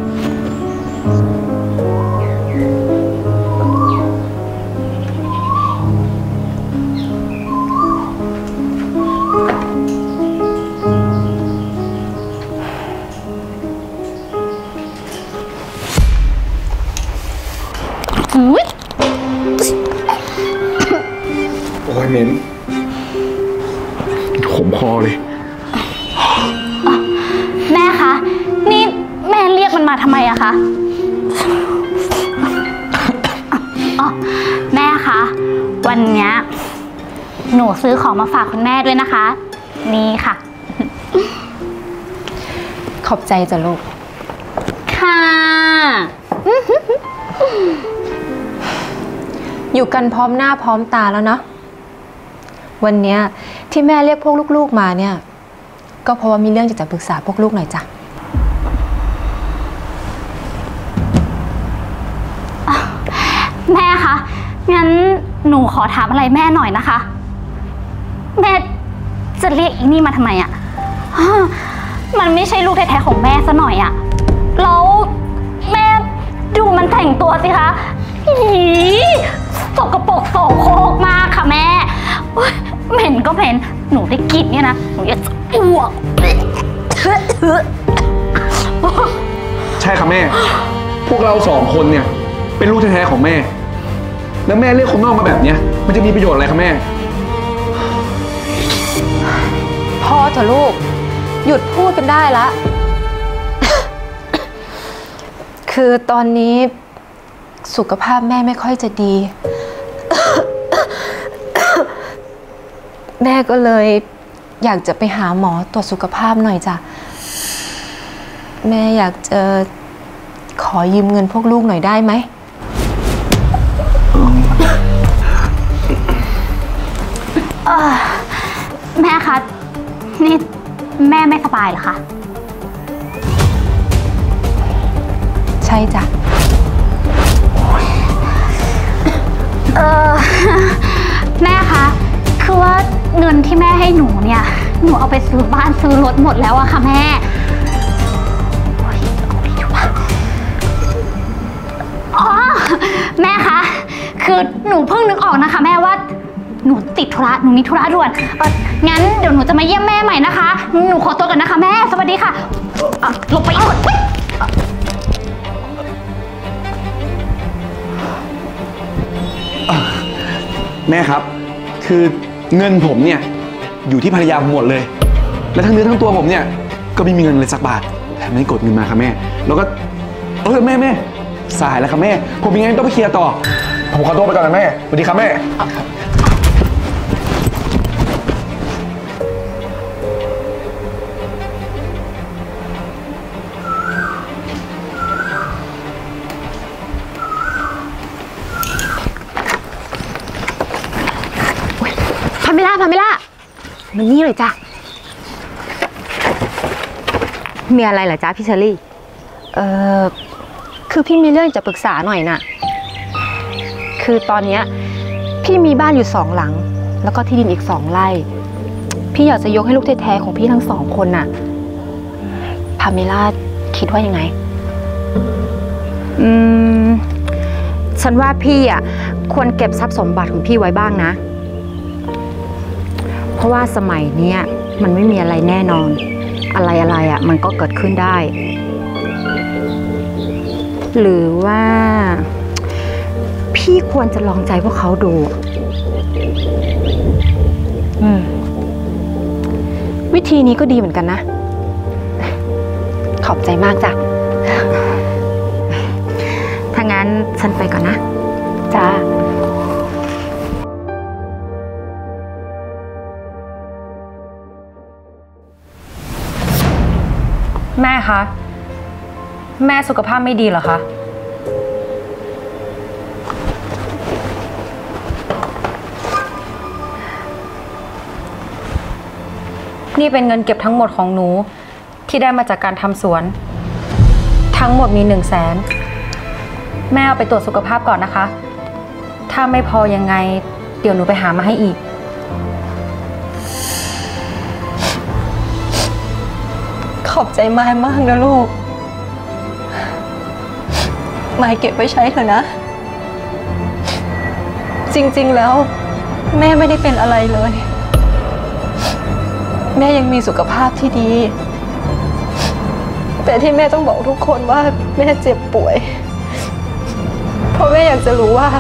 โอ้ยเหม็นขมคอเลยแม่คะนี่แม่เรียกมันมาทำไมอะคะอ๋อแม่คะวันนี้หนูซื้อของมาฝากคุณแม่ด้วยนะคะนี่ค่ะขอบใจจ้ะลูกค่ะอยู่กันพร้อมหน้าพร้อมตาแล้วเนาะวันนี้ที่แม่เรียกพวกลูกๆมาเนี่ยก็เพราะว่ามีเรื่องจะปรึกษาพวกลูกหน่อยจ้ะแม่คะงั้นหนูขอถามอะไรแม่หน่อยนะคะแม่จะเรียกอีนี่มาทำไมอะมันไม่ใช่ลูกแท้ๆของแม่ซะหน่อยอะแล้วแม่ดูมันแต่งตัวสิคะหีสกปรกโสโครกมากค่ะแม่เหม็นก็เหม็นหนูได้กลิ่นเนี่ยนะหนูอยากจะอ้วกใช่ค่ะแม่พวกเราสองคนเนี่ยเป็นลูกแท้ๆของแม่แล้วแม่เรียกคนนอกมาแบบเนี้ยมันจะมีประโยชน์อะไรคะแม่พอเถอะลูกหยุดพูดกันได้ละ คือตอนนี้สุขภาพแม่ไม่ค่อยจะดี แม่ก็เลยอยากจะไปหาหมอตรวจสุขภาพหน่อยจ้ะแม่อยากจะขอยืมเงินพวกลูกหน่อยได้ไหมแม่คะนี่แม่ไม่สบายเหรอคะใช่จ้ะเออแม่คะคือว่าเงินที่แม่ให้หนูเนี่ยหนูเอาไปซื้อบ้านซื้อรถหมดแล้วอะค่ะแม่อ๋อแม่คะคือหนูเพิ่งนึกออกนะคะแม่ว่าหนูติดธุระหนูมีธุระด่วนเอองั้นเดี๋ยวหนูจะมาเยี่ยมแม่ใหม่นะคะหนูขอตัวก่อนนะคะแม่สวัสดีค่ะหลบไปอีกแม่ครับคือเงินผมเนี่ยอยู่ที่ภรรยาผมหมดเลยและทั้งเนื้อทั้งตัวผมเนี่ยก็ไม่มีเงินเลยสักบาทแถมไม่กดเงินมาค่ะแม่แล้วก็เออแม่แม่สายแล้วค่ะแม่ผมมีงานต้องไปเคลียร์ต่อผมขอตัวไปก่อนนะแม่สวัสดีครับแม่พาเมล่าพาเมล่ามันนี่เลยจ้ะมีอะไรเหรอจ๊ะพี่เชอรี่เอ่อคือพี่มีเรื่องจะปรึกษาหน่อยน่ะคือตอนเนี้ยพี่มีบ้านอยู่สองหลังแล้วก็ที่ดินอีกสองไร่พี่อยากจะยกให้ลูกแท้ๆของพี่ทั้งสองคนน่ะพาเมล่าคิดว่ายังไงอืมฉันว่าพี่อ่ะควรเก็บทรัพย์สมบัติของพี่ไว้บ้างนะเพราะว่าสมัยเนี้ยมันไม่มีอะไรแน่นอนอะไรอะไรอ่ะมันก็เกิดขึ้นได้หรือว่าพี่ควรจะลองใจพวกเขาดูอืมวิธีนี้ก็ดีเหมือนกันนะขอบใจมากจ้ะถ้างั้นฉันไปก่อนนะจ้าแม่คะ แม่สุขภาพไม่ดีเหรอคะ นี่เป็นเงินเก็บทั้งหมดของหนูที่ได้มาจากการทำสวน ทั้งหมดมีหนึ่งแสนแม่เอาไปตรวจสุขภาพก่อนนะคะ ถ้าไม่พอยังไงเดี๋ยวหนูไปหามาให้อีกขอบใจมายมากนะลูกมายเก็บไว้ใช้เถอะนะ จริงๆแล้วแม่ไม่ได้เป็นอะไรเลย แม่ยังมีสุขภาพที่ดี แต่ที่แม่ต้องบอกทุกคนว่าแม่เจ็บป่วยเพราะแม่อยากจะรู้ว่า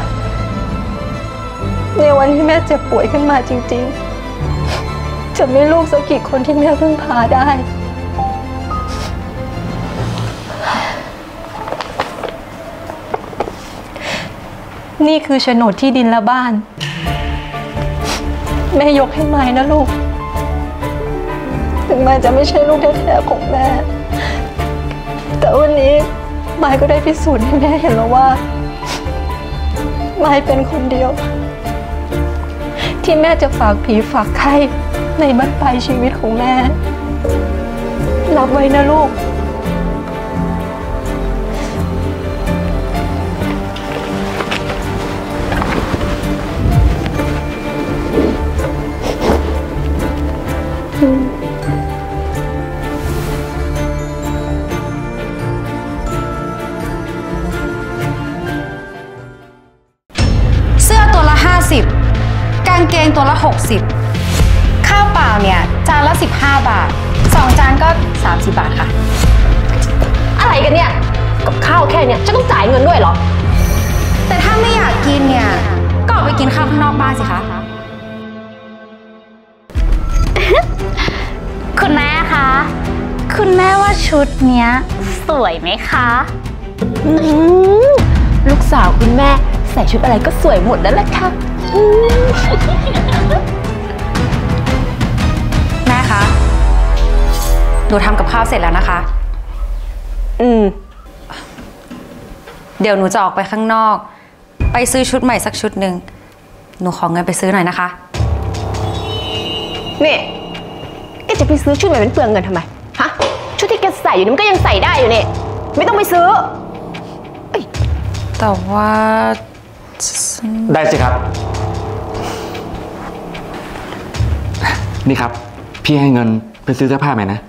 ในวันที่แม่เจ็บป่วยขึ้นมาจริงๆจะมีลูกสักกี่คนที่แม่พึ่งพาได้นี่คือโฉนดที่ดินและบ้านแม่ยกให้มายนะลูกถึงมายจะไม่ใช่ลูกแท้ๆของแม่แต่วันนี้มายก็ได้พิสูจน์ให้แม่เห็นแล้วว่ามายเป็นคนเดียวที่แม่จะฝากผีฝากไข้ในบั้นปลายชีวิตของแม่รับไว้นะลูกเสื้อตัวละห้าสิบกางเกงตัวละหกสิบข้าวเปล่าเนี่ยจานละสิบห้าบาทสองจานก็สามสิบบาทค่ะอะไรกันเนี่ยกับข้าวแค่เนี่ยจะต้องจ่ายเงินด้วยเหรอแต่ถ้าไม่อยากกินเนี่ยก็ออกไปกินข้าวข้างนอกบ้านสิคะคุณแม่คะ คุณแม่ว่าชุดเนี้ยสวยไหมคะลูกสาวคุณแม่ใส่ชุดอะไรก็สวยหมดนั่นแหละค่ะแม่คะ หนูทำกับข้าวเสร็จแล้วนะคะอืมเดี๋ยวหนูจะออกไปข้างนอก ไปซื้อชุดใหม่สักชุดหนึ่ง หนูขอเงินไปซื้อหน่อยนะคะนี่แกจะไปซื้อชุดใหม่เป็นเปลืองเงินทำไม ฮะ ชุดที่แกใส่อยู่นี่มันก็ยังใส่ได้อยู่นี่ไม่ต้องไปซื้อแต่ว่าได้สิครับ นี่ครับ พี่ให้เงินไปซื้อเสื้อผ้าใหม่นะ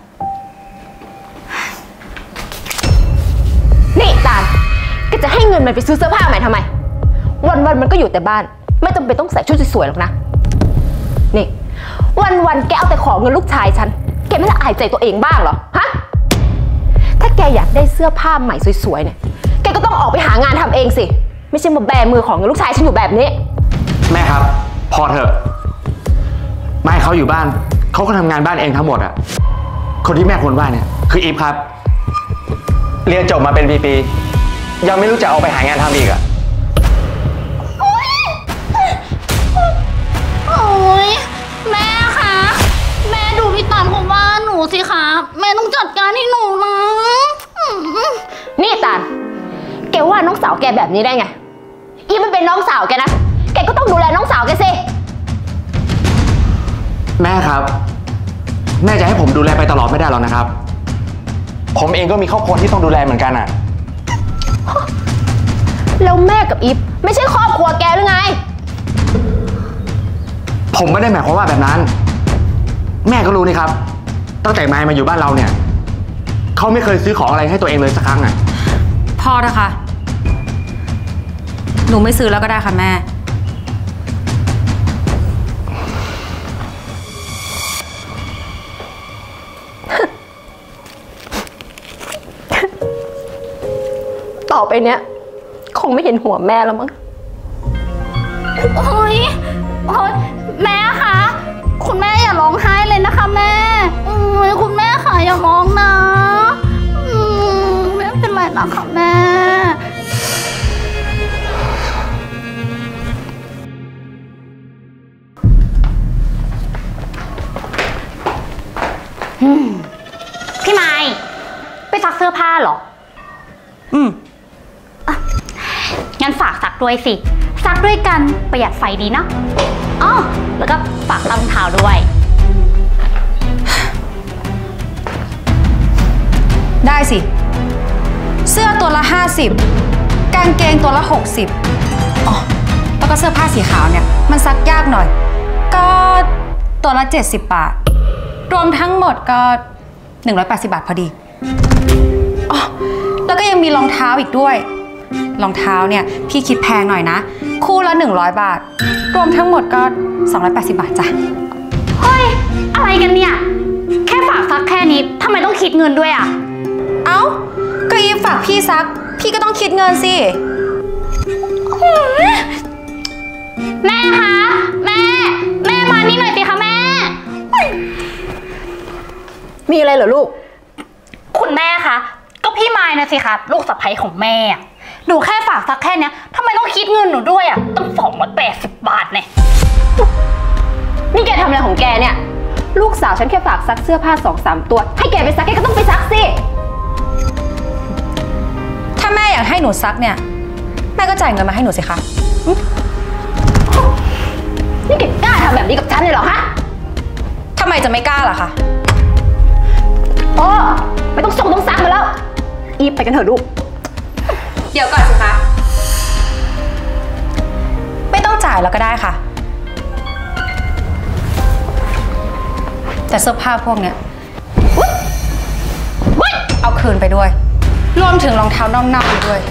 นี่ตาลแกจะให้เงินมันไปซื้อเสื้อผ้าใหม่ทำไม วันๆมันก็อยู่แต่บ้าน ไม่จำเป็นต้องใส่ชุดสวยๆหรอกนะ นี่ วันๆแกเอาแต่ของเงินลูกชายฉัน แกไม่ละอายใจตัวเองบ้างเหรอ ฮะ ถ้าแกอยากได้เสื้อผ้าใหม่สวยๆเนี่ย แกก็ต้องออกไปหางานทำเองสิ ไม่ใช่มาแบมือของเงินลูกชายฉันอยู่แบบนี้แม่ครับ พอเถอะไม่ให้เขาอยู่บ้านเขาก็ทำงานบ้านเองทั้งหมดอะคนที่แม่ควรว่าเนี่ยคืออีฟครับ เรียนจบมาเป็นปีๆยังไม่รู้จะเอาไปหางานทำอีกอะโอ๊ยแม่คะแม่ดูพี่ตามเขาว่าหนูสิคะแม่ต้องจัดการให้หนูนะนี่ตาลแกว่าน้องสาวแกแบบนี้ได้ไงอีมันเป็นน้องสาวแกนะแกก็ต้องดูแลน้องสาวแกสิแม่ครับ แม่จะให้ผมดูแลไปตลอดไม่ได้หรอกนะครับ ผมเองก็มีครอบครัวที่ต้องดูแลเหมือนกันอะแล้วแม่กับอีฟไม่ใช่ครอบครัวแกหรือไงผมไม่ได้หมายความว่าแบบนั้น แม่ก็รู้นี่ครับตั้งแต่มายมาอยู่บ้านเราเนี่ยเขาไม่เคยซื้อของอะไรให้ตัวเองเลยสักครั้งอะพอนะคะ หนูไม่ซื้อแล้วก็ได้ค่ะแม่ต่อไปเนี้ยคงไม่เห็นหัวแม่แล้วมั้งโอ๊ยโอ๊ยแม่คะคุณแม่อย่าร้องไห้เลยนะคะแม่อืมคุณแม่ค่ะอย่าร้องนะอืมไม่เป็นไรนะคะแม่พี่ไม้ไปซักเสื้อผ้าเหรออืมงั้นฝากซักด้วยสิ ซักด้วยกันประหยัดไฟดีเนาะอ๋อแล้วก็ฝากรองเท้าด้วยได้สิ เสื้อตัวละห้าสิบกางเกงตัวละหกสิบอ๋อแล้วก็เสื้อผ้าสีขาวเนี่ยมันซักยากหน่อย ก็ตัวละเจ็ดสิบบาทรวมทั้งหมดก็หนึ่งร้อยแปดสิบบาทพอดีอ๋อแล้วก็ยังมีรองเท้าอีกด้วยรองเท้าเนี่ยพี่คิดแพงหน่อยนะคู่ละหนึ่งร้อยบาทรวมทั้งหมดก็สองร้อยแปดสิบบาทจ้ะเฮ้ยอะไรกันเนี่ยแค่ฝากซักแค่นี้ทำไมต้องคิดเงินด้วยอ่ะเอ้าก็อีฟฝากพี่ซักพี่ก็ต้องคิดเงินสิแม่คะแม่แม่มานี่หน่อยสิคะแม่มีอะไรเหรอลูกคุณแม่คะก็พี่ไม้นะสิคะลูกสะใภ้ของแม่หนูแค่ฝากซักแค่เนี้ยทำไมต้องคิดเงินหนูด้วยอ่ะต้องสองร้อยแปดสิบบาทเนี่ยนี่แกทำอะไรของแกเนี่ยลูกสาวฉันแค่ฝากซักเสื้อผ้าสองสามตัวให้แกไปซักแกก็ต้องไปซักสิถ้าแม่อยากให้หนูซักเนี่ยแม่ก็จ่ายเงินมาให้หนูสิคะนี่แกกล้าทำแบบนี้กับฉันเลยเหรอฮะทำไมจะไม่กล้าล่ะคะโอ้ไม่ต้องส่งต้องซักมาแล้วอีฟไปกันเถอะลูกเดี๋ยวก่อนสิคะไม่ต้องจ่ายแล้วก็ได้ค่ะแต่เสื้อผ้าพวกเนี้ยเอาคืนไปด้วยรวมถึงรองเท้าเน่าๆด้วย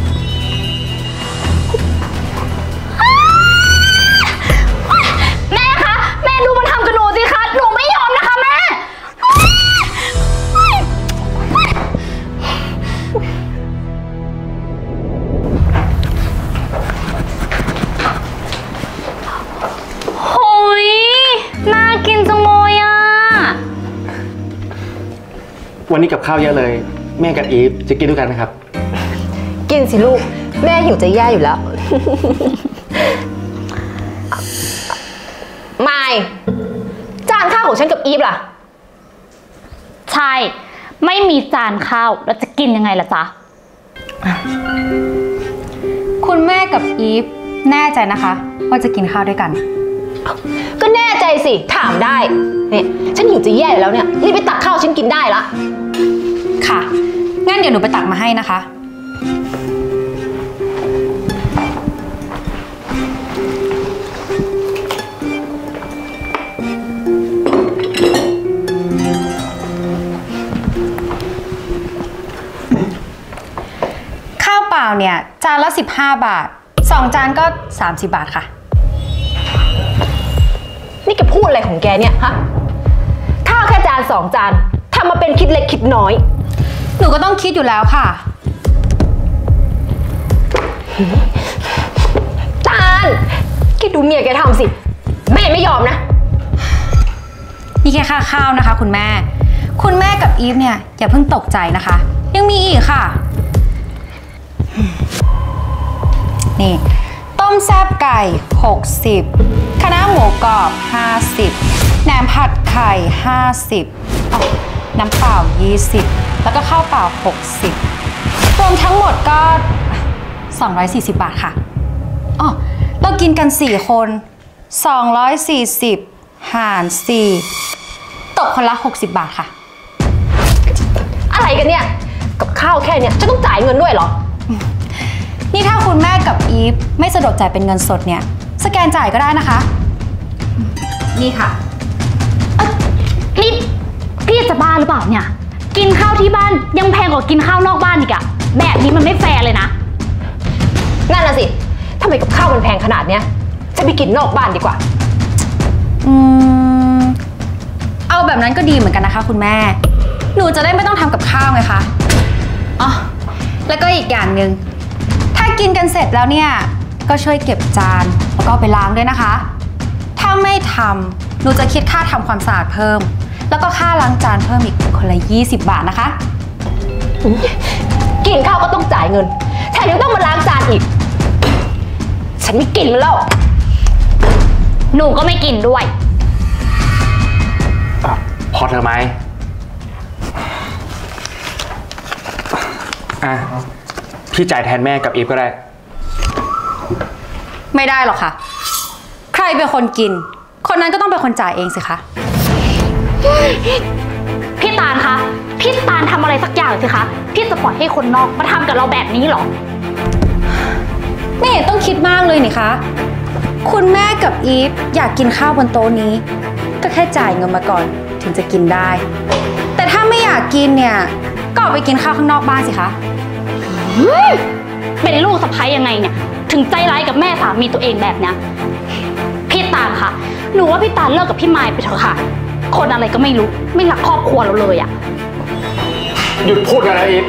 แม่คะแม่ดูมันทำกับหนูสิคะหนูไม่ยอมนะคะแม่โหยน่ากินจังเลยอ่ะวันนี้กับข้าวเยอะเลยแม่กับอีฟจะกินด้วยกันนะครับกินสิลูกแม่หิวจะแย่อยู่แล้วไม่จานข้าวของฉันกับอีฟล่ะใช่ไม่มีจานข้าวแล้วจะกินยังไงล่ะจ๊ะคุณแม่กับอีฟแน่ใจนะคะว่าจะกินข้าวด้วยกันก็แน่ใจสิถามได้เนี่ยฉันหิวจะแย่อยู่แล้วเนี่ยรีบไปตักข้าวฉันกินได้ละค่ะงั้นเดี๋ยวหนูไปตักมาให้นะคะข้าวเปล่าเนี่ยจานละสิบห้าบาทสองจานก็สามสิบบาทค่ะนี่แกพูดอะไรของแกเนี่ยฮะข้าวแค่จานสองจานทำมาเป็นคิดเล็กคิดน้อยหนูก็ต้องคิดอยู่แล้วค่ะตาลแกดูเมียแกทำสิแม่ไม่ยอมนะนี่แค่ค่าข้าวนะคะคุณแม่คุณแม่กับอีฟเนี่ยอย่าเพิ่งตกใจนะคะยังมีอีกค่ะนี่ต้มแซ่บไก่หกสิบคะน้าหมูกรอบห้าสิบแหนมผัดไข่ห้าสิบน้ำเปล่ายี่สิบแล้วก็ข้าวเปล่าหกสิบรวมทั้งหมดก็สองร้อยสี่สิบบาทค่ะอ๋อเรากินกันสี่คนสองร้อยสี่สิบหารสี่ตกคนละหกสิบบาทค่ะอะไรกันเนี่ยกับข้าวแค่เนี้ยจะต้องจ่ายเงินด้วยเหรอนี่ถ้าคุณแม่กับอีฟไม่สะดวกจ่ายเป็นเงินสดเนี่ยสแกนจ่ายก็ได้นะคะนี่ค่ะนี่พี่จะบ้าหรือเปล่าเนี่ยกินข้าวที่บ้านยังแพงกว่ากินข้าวนอกบ้านอีกอะแบบนี้มันไม่แฟร์เลยนะนั่นน่ะสิทำไมกับข้าวมันแพงขนาดเนี้ยจะไปกินนอกบ้านดีกว่าอืมเอาแบบนั้นก็ดีเหมือนกันนะคะคุณแม่หนูจะได้ไม่ต้องทำกับข้าวไงคะอ๋อแล้วก็อีกอย่างหนึ่งถ้ากินกันเสร็จแล้วเนี่ยก็ช่วยเก็บจานแล้วก็ไปล้างด้วยนะคะถ้าไม่ทำหนูจะคิดค่าทำความสะอาดเพิ่มแล้วก็ค่าล้างจานเพิ่มอีกคนละยี่สิบบาทนะคะกินข้าวก็ต้องจ่ายเงินแถมยังต้องมาล้างจานอีกฉันไม่กินแล้วหนูก็ไม่กินด้วยพอเธอไหมอ่ะพี่จ่ายแทนแม่กับอีฟก็ได้ไม่ได้หรอกค่ะ ใครเป็นคนกิน คนนั้นก็ต้องเป็นคนจ่ายเองสิคะพี่ตาลคะ พี่ตาลทำอะไรสักอย่างสิคะ พี่จะปล่อยให้คนนอกมาทำกับเราแบบนี้หรอไม่เห็นต้องคิดมากเลยนี่คะ คุณแม่กับอีฟอยากกินข้าวบนโต๊ะนี้ ก็แค่จ่ายเงินมาก่อนถึงจะกินได้ แต่ถ้าไม่อยากกินเนี่ยก็ออกไปกินข้าวข้างนอกบ้านสิคะเป็นลูกสะใภ้ยังไงเนี่ยถึงใจร้ายกับแม่สามีตัวเองแบบเนี้ยพี่ตาลค่ะหนูว่าพี่ตาลเลิกกับพี่ไมค์ไปเถอะค่ะคนอะไรก็ไม่รู้ไม่รักครอบครัวเราเลยอะหยุดพูดกันนะอีฟ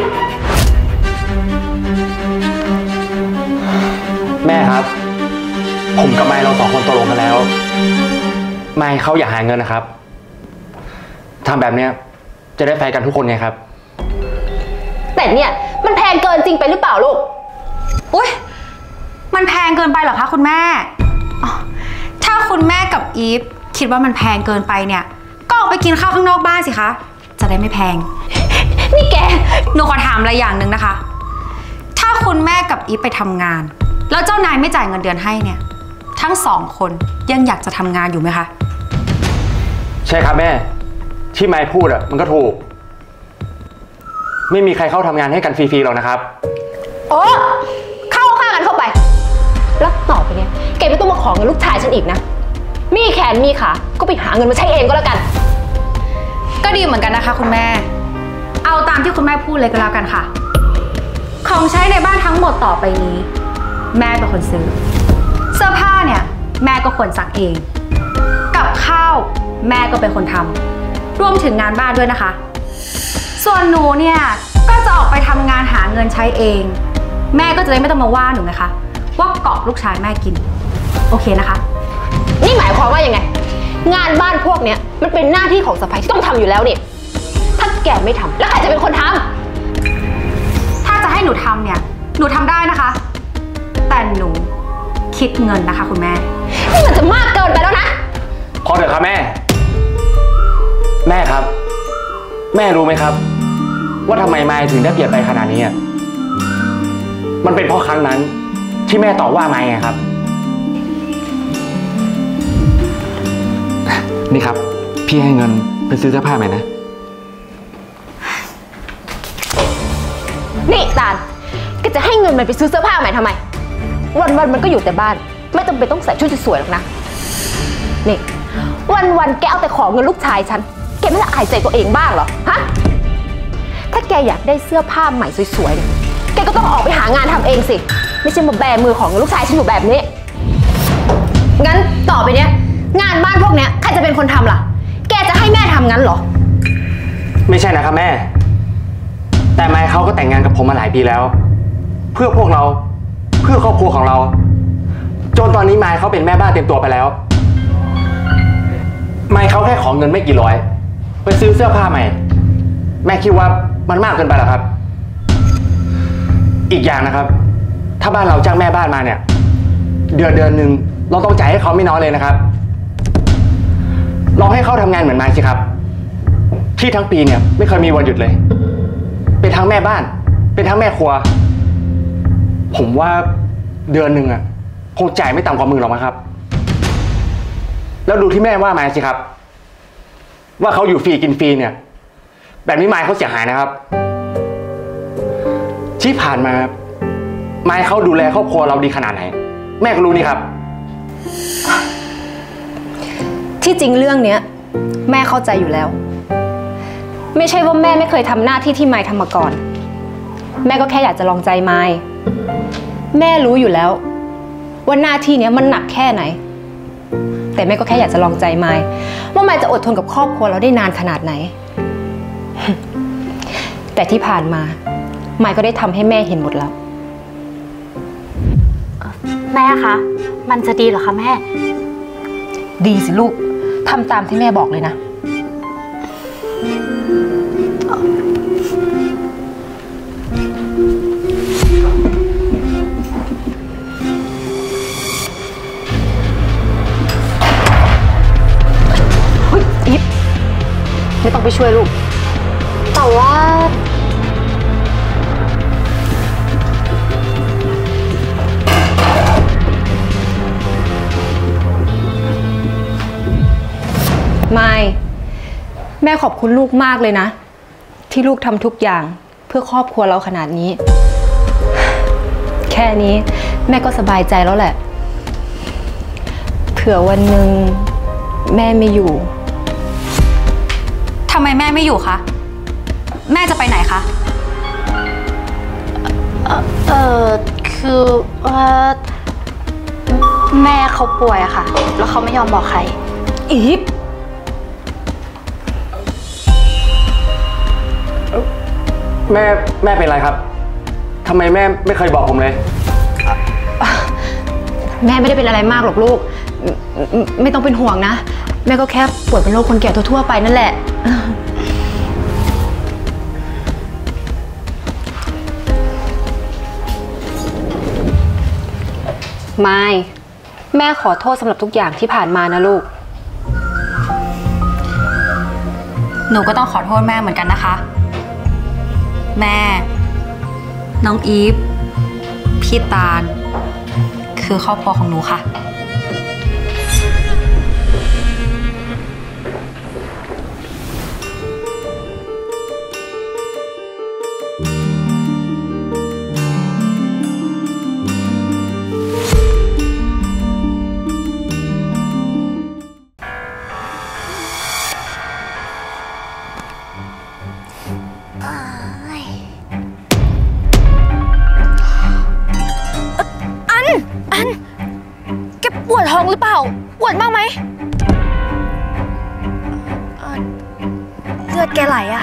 แม่ครับผมกับไมค์เราสองคนตกลงกันแล้วไมค์เขาอยากหาเงินนะครับทำแบบเนี้ยจะได้แฟร์กันทุกคนไงครับแต่เนี่ยมันแพงเกินจริงไปหรือเปล่าลูกอุ๊ยมันแพงเกินไปเหรอคะคุณแม่ถ้าคุณแม่กับอีฟคิดว่ามันแพงเกินไปเนี่ยก็ออกไปกินข้าวข้างนอกบ้านสิคะจะได้ไม่แพงนี่แกหนูขอถามอะไรอย่างหนึ่งนะคะถ้าคุณแม่กับอีฟไปทำงานแล้วเจ้านายไม่จ่ายเงินเดือนให้เนี่ยทั้งสองคนยังอยากจะทำงานอยู่ไหมคะใช่ครับแม่ที่ไมค์พูดอ่ะมันก็ถูกไม่มีใครเข้าทำงานให้กันฟรีๆหรอกนะครับโอ้เข้าข้างกันเข้าไปแล้วต่อไปเนี่ยแกไม่ต้องมาขอเงินลูกชายฉันอีกนะมีแขนมีขาก็ไปหาเงินมาใช้เองก็แล้วกันก็ดีเหมือนกันนะคะคุณแม่เอาตามที่คุณแม่พูดเลยก็แล้วกันค่ะของใช้ในบ้านทั้งหมดต่อไปนี้แม่เป็นคนซื้อเสื้อผ้าเนี่ยแม่ก็ควรซักเองกับข้าวแม่ก็เป็นคนทำรวมถึงงานบ้านด้วยนะคะส่วนหนูเนี่ยก็จะออกไปทำงานหาเงินใช้เองแม่ก็จะได้ไม่ต้องมาว่าหนูนะคะว่าเกาะลูกชายแม่กินโอเคนะคะนี่หมายความว่ายังไงงานบ้านพวกเนี้ยมันเป็นหน้าที่ของสะใภ้ที่ต้องทำอยู่แล้วนี่ถ้าแกไม่ทำแล้วใครจะเป็นคนทำถ้าจะให้หนูทำเนี่ยหนูทำได้นะคะแต่หนูคิดเงินนะคะคุณแม่นี่มันจะมากเกินไปแล้วนะพอเถอะครับแม่แม่ครับแม่รู้ไหมครับว่าทำไมไมค์ถึงได้เปลี่ยนไปขนาดนี้อ่ะมันเป็นเพราะครั้งนั้นที่แม่ต่อว่าไมค์ไงครับนี่ครับพี่ให้เงินไปซื้อเสื้อผ้าใหม่นะนี่ตาลก็จะให้เงินมันไปซื้อเสื้อผ้าใหม่ทำไมวันๆมันก็อยู่แต่บ้านไม่จำเป็นต้องใส่ชุดสวยๆหรอกนะนี่วันๆแกเอาแต่ขอเงินลูกชายฉันแกไม่ละอายใจตัวเองบ้างเหรอฮะถ้าแกอยากได้เสื้อผ้าใหม่สวยๆเนี่ยแกก็ต้องออกไปหางานทำเองสิไม่ใช่มาแบมือของเงินลูกชายฉันอยู่แบบนี้งั้นต่อไปเนี้ยงานบ้านพวกเนี้ยใครจะเป็นคนทำล่ะแกจะให้แม่ทำงั้นเหรอไม่ใช่นะครับแม่แต่ไมค์เขาก็แต่งงานกับผมมาหลายปีแล้วเพื่อพวกเราเพื่อครอบครัวของเราจนตอนนี้ไมค์เขาเป็นแม่บ้านเต็มตัวไปแล้วไมค์เขาแค่ขอเงินไม่กี่ร้อยไปซื้อเสื้อผ้าใหม่แม่คิดว่ามันมากเกินไปหรอครับอีกอย่างนะครับถ้าบ้านเราจ้างแม่บ้านมาเนี่ยเดือนเดือนหนึ่งเราต้องจ่ายให้เขาไม่น้อยเลยนะครับลองให้เขาทำงานเหมือนไมค์สิครับที่ทั้งปีเนี่ยไม่เคยมีวันหยุดเลยเป็นทั้งแม่บ้านเป็นทั้งแม่ครัวผมว่าเดือนหนึ่งอ่ะคงจ่ายไม่ต่ำกว่าหมื่นหรอกมั้งครับแล้วดูที่แม่ว่าไมค์สิครับว่าเขาอยู่ฟรีกินฟรีเนี่ยแบบนี้ไมค์เขาเสียหายนะครับที่ผ่านมาไมค์เขาดูแลครอบครัวเราดีขนาดไหนแม่ก็รู้นี่ครับที่จริงเรื่องเนี้ยแม่เข้าใจอยู่แล้วไม่ใช่ว่าแม่ไม่เคยทำหน้าที่ที่ไมค์ทำมาก่อนแม่ก็แค่อยากจะลองใจไมค์แม่รู้อยู่แล้วว่าหน้าที่เนี้ยมันหนักแค่ไหนแต่แม่ก็แค่อยากจะลองใจไมค์ว่าไมค์จะอดทนกับครอบครัวเราได้นานขนาดไหน แต่ที่ผ่านมาไมค์ก็ได้ทำให้แม่เห็นหมดแล้วแม่คะมันจะดีเหรอคะแม่ดีสิลูกทำตามที่แม่บอกเลยนะเฮ้ยอีฟไม่ต้องไปช่วยลูกแต่ว่าไม่แม่ขอบคุณลูกมากเลยนะที่ลูกทำทุกอย่างเพื่อครอบครัวเราขนาดนี้แค่นี้แม่ก็สบายใจแล้วแหละเผื่อวันหนึ่งแม่ไม่อยู่ทำไมแม่ไม่อยู่คะแม่จะไปไหนคะเออเออคือว่าแม่เขาป่วยอะค่ะแล้วเขาไม่ยอมบอกใครอีฟแม่แม่เป็นไรครับทำไมแม่ไม่เคยบอกผมเลยแม่ไม่ได้เป็นอะไรมากหรอกลูกไม่ไม่ต้องเป็นห่วงนะแม่ก็แค่ป่วยเป็นโรคคนแก่ทั่วๆไปนั่นแหละไม่แม่ขอโทษสำหรับทุกอย่างที่ผ่านมานะลูกหนูก็ต้องขอโทษแม่เหมือนกันนะคะแม่น้องอีฟพี่ตาลคือครอบครัวของหนูค่ะปวดท้องหรือเปล่าปวดมากไหมเลือดแกไหลอะ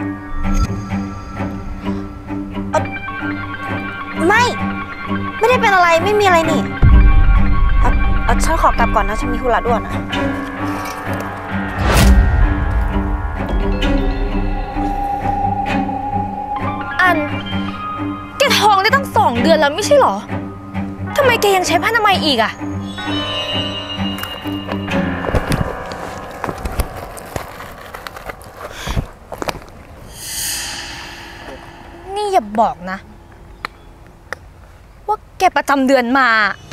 ไม่ไม่ได้เป็นอะไรไม่มีอะไรนี่เอาฉันขอกลับก่อนนะฉันมีธุระด่วนอะอันแกท้องได้ตั้งสองเดือนแล้วไม่ใช่หรอทำไมแกยังใช้ผ้าอนามัยอีกอะนี่อย่าบอกนะว่าแกประจำเดือนมา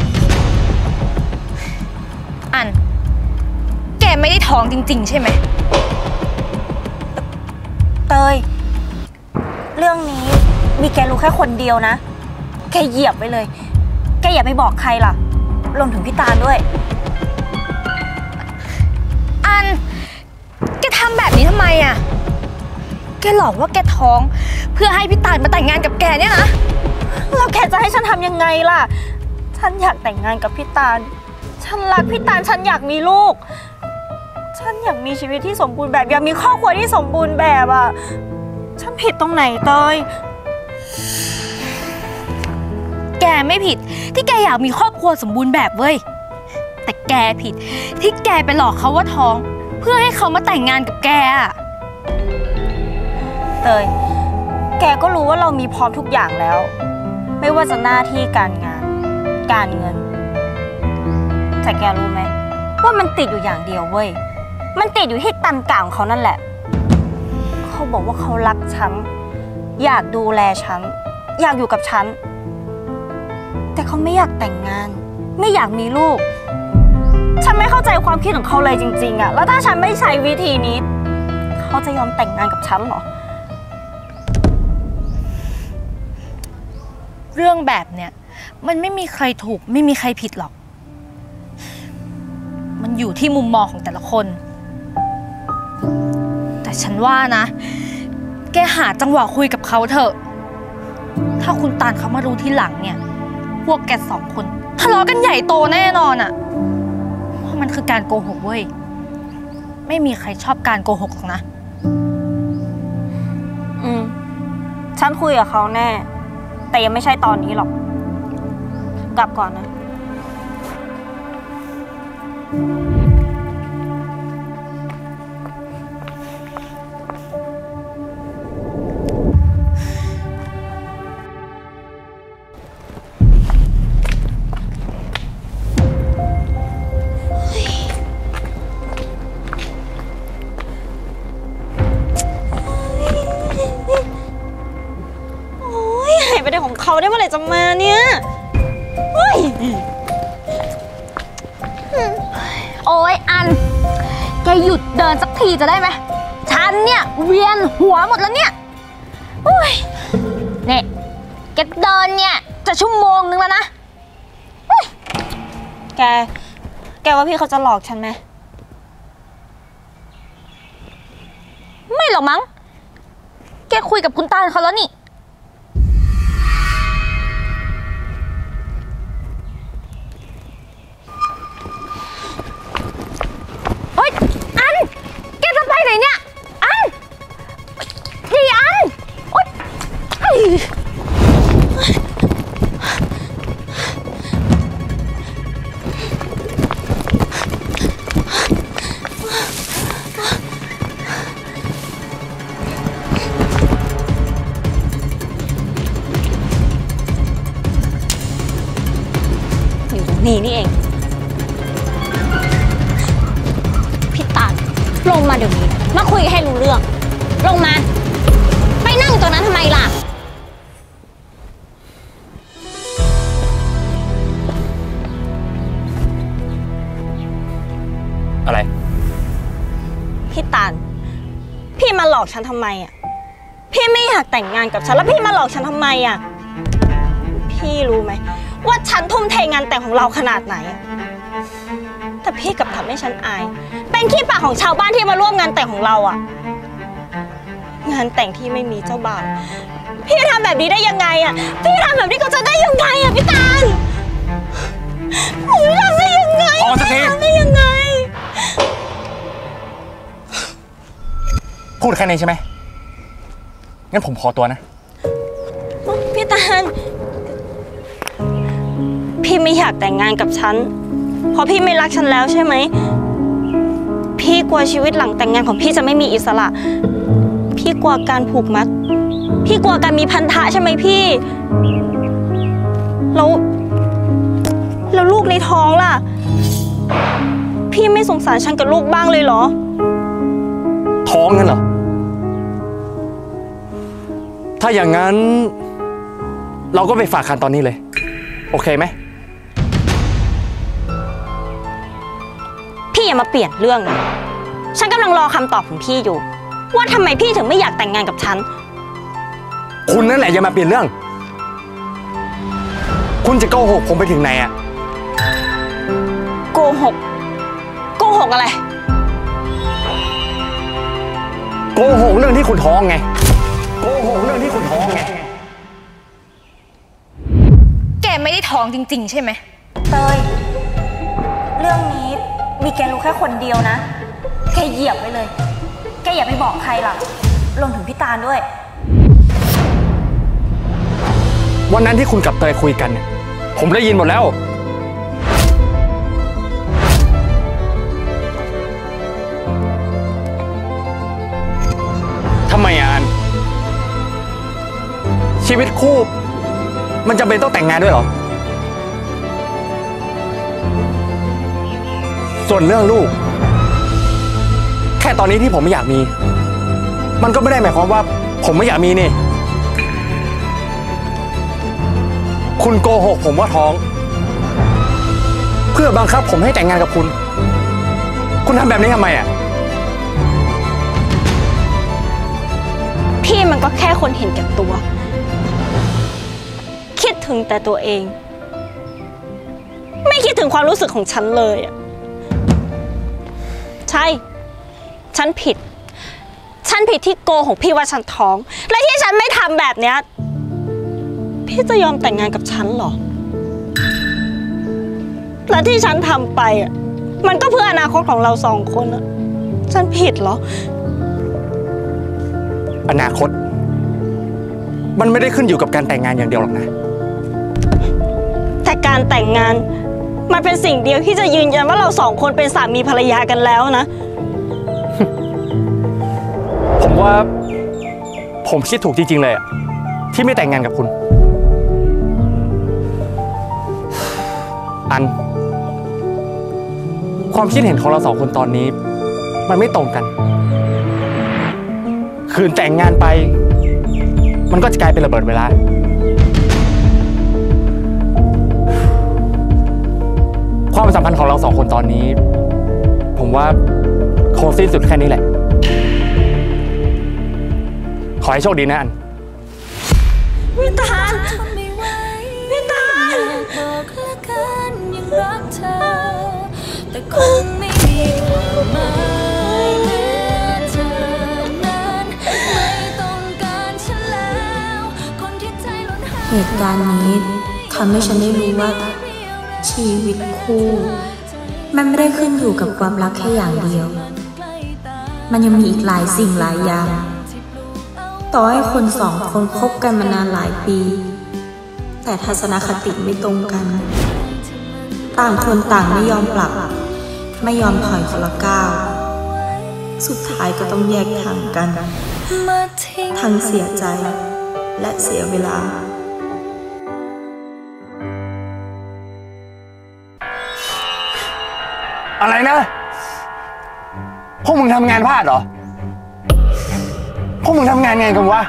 อันแกไม่ได้ท้องจริงๆใช่ไหมเตยเรื่องนี้มีแกรู้แค่คนเดียวนะแกเหยียบไปเลยแกอย่าไปบอกใครล่ะรวมถึงพี่ตาลด้วยอันแกทำแบบนี้ทำไมอ่ะแกหลอกว่าแกท้องเพื่อให้พี่ตาลมาแต่งงานกับแกเนี่ยนะแล้วแกจะให้ฉันทำยังไงล่ะฉันอยากแต่งงานกับพี่ตาลฉันรักพี่ตาลฉันอยากมีลูกฉันอยากมีชีวิตที่สมบูรณ์แบบอยากมีครอบครัวที่สมบูรณ์แบบอ่ะฉันผิดตรงไหนเตยแกไม่ผิดที่แกอยากมีครอบครัวสมบูรณ์แบบเว้ยแต่แกผิดที่แกไปหลอกเขาว่าท้องเพื่อให้เขามาแต่งงานกับแกอะเตยแกก็รู้ว่าเรามีพร้อมทุกอย่างแล้วไม่ว่าจะหน้าที่การงานการเงินแต่แกรู้ไหมว่ามันติดอยู่อย่างเดียวเว้ยมันติดอยู่ที่ตันกลางของเขานั่นแหละเขาบอกว่าเขารักฉันอยากดูแลฉันอยากอยู่กับฉันแต่เขาไม่อยากแต่งงานไม่อยากมีลูกฉันไม่เข้าใจความคิดของเขาเลยจริงๆอะแล้วถ้าฉันไม่ใช้วิธีนี้เขาจะยอมแต่งงานกับฉันเหรอเรื่องแบบเนี้ยมันไม่มีใครถูกไม่มีใครผิดหรอกมันอยู่ที่มุมมองของแต่ละคนแต่ฉันว่านะแกหาจังหวะคุยกับเขาเถอะถ้าคุณตาลเขามารู้ทีหลังเนี่ยพวกแกสองคนทะเลาะกันใหญ่โตแน่นอนอะเพราะมันคือการโกหกเว้ยไม่มีใครชอบการโกหกหรอกนะอืมฉันคุยกับเขาแน่แต่ยังไม่ใช่ตอนนี้หรอกกลับก่อนนะเขาได้เมื่อไหร่จะมาเนี่ยโอ้ยโอ้ยอันแกหยุดเดินสักทีจะได้ไหมฉันเนี่ยเวียนหัวหมดแล้วเนี่ยอุ้ยเนี่ยแกเดินเนี่ยจะชั่วโมงนึงแล้วนะแกแกว่าพี่เขาจะหลอกฉันไหมไม่หรอกมั้งแกคุยกับคุณตาลเขาแล้วนี่เฮ้ยอันแกจะไปไหนเนี่ยอันดีอันโอ๊ยนี่นี่เองพี่ตาลลงมาเดี๋ยวนี้มาคุยให้รู้เรื่องลงมาไปนั่งตรงนั้นทำไมล่ะอะไรพี่ตาลพี่มาหลอกฉันทำไมอ่ะพี่ไม่อยากแต่งงานกับฉันแล้วพี่มาหลอกฉันทำไมอ่ะพี่รู้ไหมว่าฉันทุ่มเทงานแต่งของเราขนาดไหนแต่พี่กลับทำให้ฉันอายเป็นขี้ปากของชาวบ้านที่มาร่วมงานแต่งของเราอะงานแต่งที่ไม่มีเจ้าบ่าวพี่ทำแบบนี้ได้ยังไงอะพี่ทำแบบนี้ก็จะได้ยังไงอะพี่ตาลพี่ทำได้ยังไงพี่ทำได้ยังไงพูดแค่นี้ใช่ไหมงั้นผมขอตัวนะพี่ตาลพี่ไม่อยากแต่งงานกับฉันเพราะพี่ไม่รักฉันแล้วใช่ไหมพี่กลัวชีวิตหลังแต่งงานของพี่จะไม่มีอิสระพี่กลัวการผูกมัดพี่กลัวการมีพันธะใช่ไหมพี่แล้วแล้วลูกในท้องล่ะพี่ไม่สงสารฉันกับลูกบ้างเลยเหรอท้องงั้นเหรอถ้าอย่างนั้นเราก็ไปฝากคันตอนนี้เลยโอเคไหมพี่อย่ามาเปลี่ยนเรื่องนะฉันกำลังรอคำตอบของพี่อยู่ว่าทำไมพี่ถึงไม่อยากแต่งงานกับฉันคุณนั่นแหละอย่ามาเปลี่ยนเรื่องคุณจะโกหกผมไปถึงไหนอะโกหกโกหกอะไรโกหกเรื่องที่คุณท้องไงโกหกเรื่องที่คุณท้องไงแกไม่ได้ท้องจริงๆใช่ไหมเตยเรื่องนี้มีแกรู้แค่คนเดียวนะแกเหยียบไว้เลยแกอย่าไปบอกใครล่ะรวมถึงพี่ตาลด้วยวันนั้นที่คุณกับเตยคุยกันเนี่ยผมได้ยินหมดแล้วทำไมอ่ะอันชีวิตคู่มันจำเป็นต้องแต่งงานด้วยเหรอส่วนเรื่องลูกแค่ตอนนี้ที่ผมไม่อยากมีมันก็ไม่ได้หมายความว่าผมไม่อยากมีนี่คุณโกหกผมว่าท้องเพื่อบังคับผมให้แต่งงานกับคุณคุณทำแบบนี้ทำไมอ่ะพี่มันก็แค่คนเห็นแก่ตัวคิดถึงแต่ตัวเองไม่คิดถึงความรู้สึกของฉันเลยอ่ะใช่ฉันผิดฉันผิดที่โกหกพี่ว่าฉันท้องและที่ฉันไม่ทำแบบเนี้ยพี่จะยอมแต่งงานกับฉันหรอและที่ฉันทำไปอ่ะมันก็เพื่ออนาคตของเราสองคนอ่ะฉันผิดเหรออนาคตมันไม่ได้ขึ้นอยู่กับการแต่งงานอย่างเดียวหรอกนะแต่การแต่งงานมันเป็นสิ่งเดียวที่จะยืนยันว่าเราสองคนเป็นสามีภรรยากันแล้วนะผมว่าผมคิดถูกจริงๆเลยอะที่ไม่แต่งงานกับคุณอันความคิดเห็นของเราสองคนตอนนี้มันไม่ตรงกันคืนแต่งงานไปมันก็จะกลายเป็นระเบิดเวลาความสัมพันธ์ของเราสองคนตอนนี้ผมว่าคงสิ้นสุดแค่นี้แหละ ขอให้โชคดีนะอันวิตาลวิตาลบอกละกันยังรักเธอแต่คงไม่มีความหมายแม้เธอนั้นไม่ต้องการฉันแล้วคนที่ใจล้นหาเหตุการณ์นี้ทำให้ฉันได้รู้ว่าชีวิตคู่มันไม่ได้ขึ้นอยู่กับความรักแค่อย่างเดียวมันยังมีอีกหลายสิ่งหลายอย่างต่อให้คนสองคนคบกันมานานหลายปีแต่ทัศนคติไม่ตรงกันต่างคนต่างไม่ยอมปรับไม่ยอมถอยคนละก้าวสุดท้ายก็ต้องแยกทางกันทั้งเสียใจและเสียเวลาอะไรนะพวกมึงทำงานพลาดเหรอพวกมึงทำงานไงกันวะ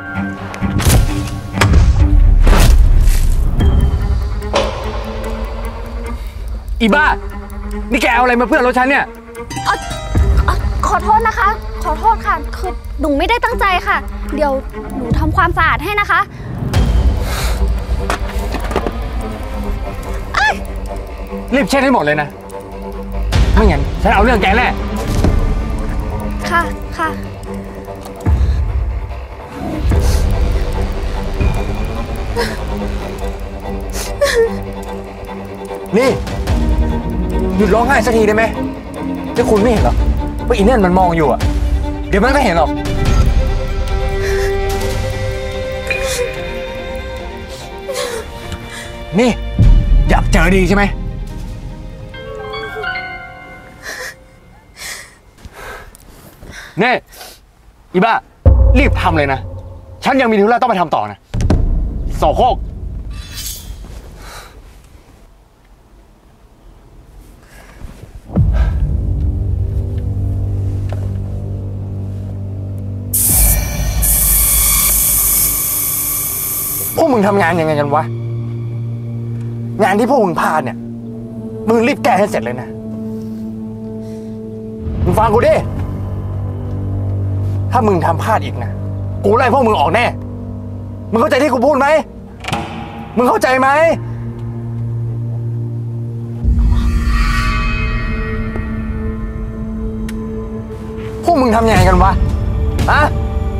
อีบ้านี่แกเอาอะไรมาเพื่อนรถฉันเนี่ยขอโทษนะคะขอโทษค่ะคือหนูไม่ได้ตั้งใจค่ะเดี๋ยวหนูทำความสะอาดให้นะคะรีบเช็ดให้หมดเลยนะไม่งั้นฉันเอาเรื่องแกแน่ค่ะค่ะนี่หยุดร้องไห้สักทีได้ไหมที่คุณไม่เห็นหรอว่าอีเนี่ยมันมองอยู่อ่ะเดี๋ยวมันก็เห็นหรอกนี่อยากเจอดีใช่ไหมเน่อีบ้ารีบทำเลยนะฉันยังมีธุระต้องไปทำต่อนะโสโครกพวกมึงทำงานยังไงกันวะงานที่พวกมึงพลาดเนี่ยมึงรีบแก้ให้เสร็จเลยนะมึงฟังกูดิถ้ามึงทำพลาดอีกนะกูไล่พวกมึงออกแน่มึงเข้าใจที่กูพูดไหมมึงเข้าใจไหมพวกมึงทำยังไงกันวะฮะ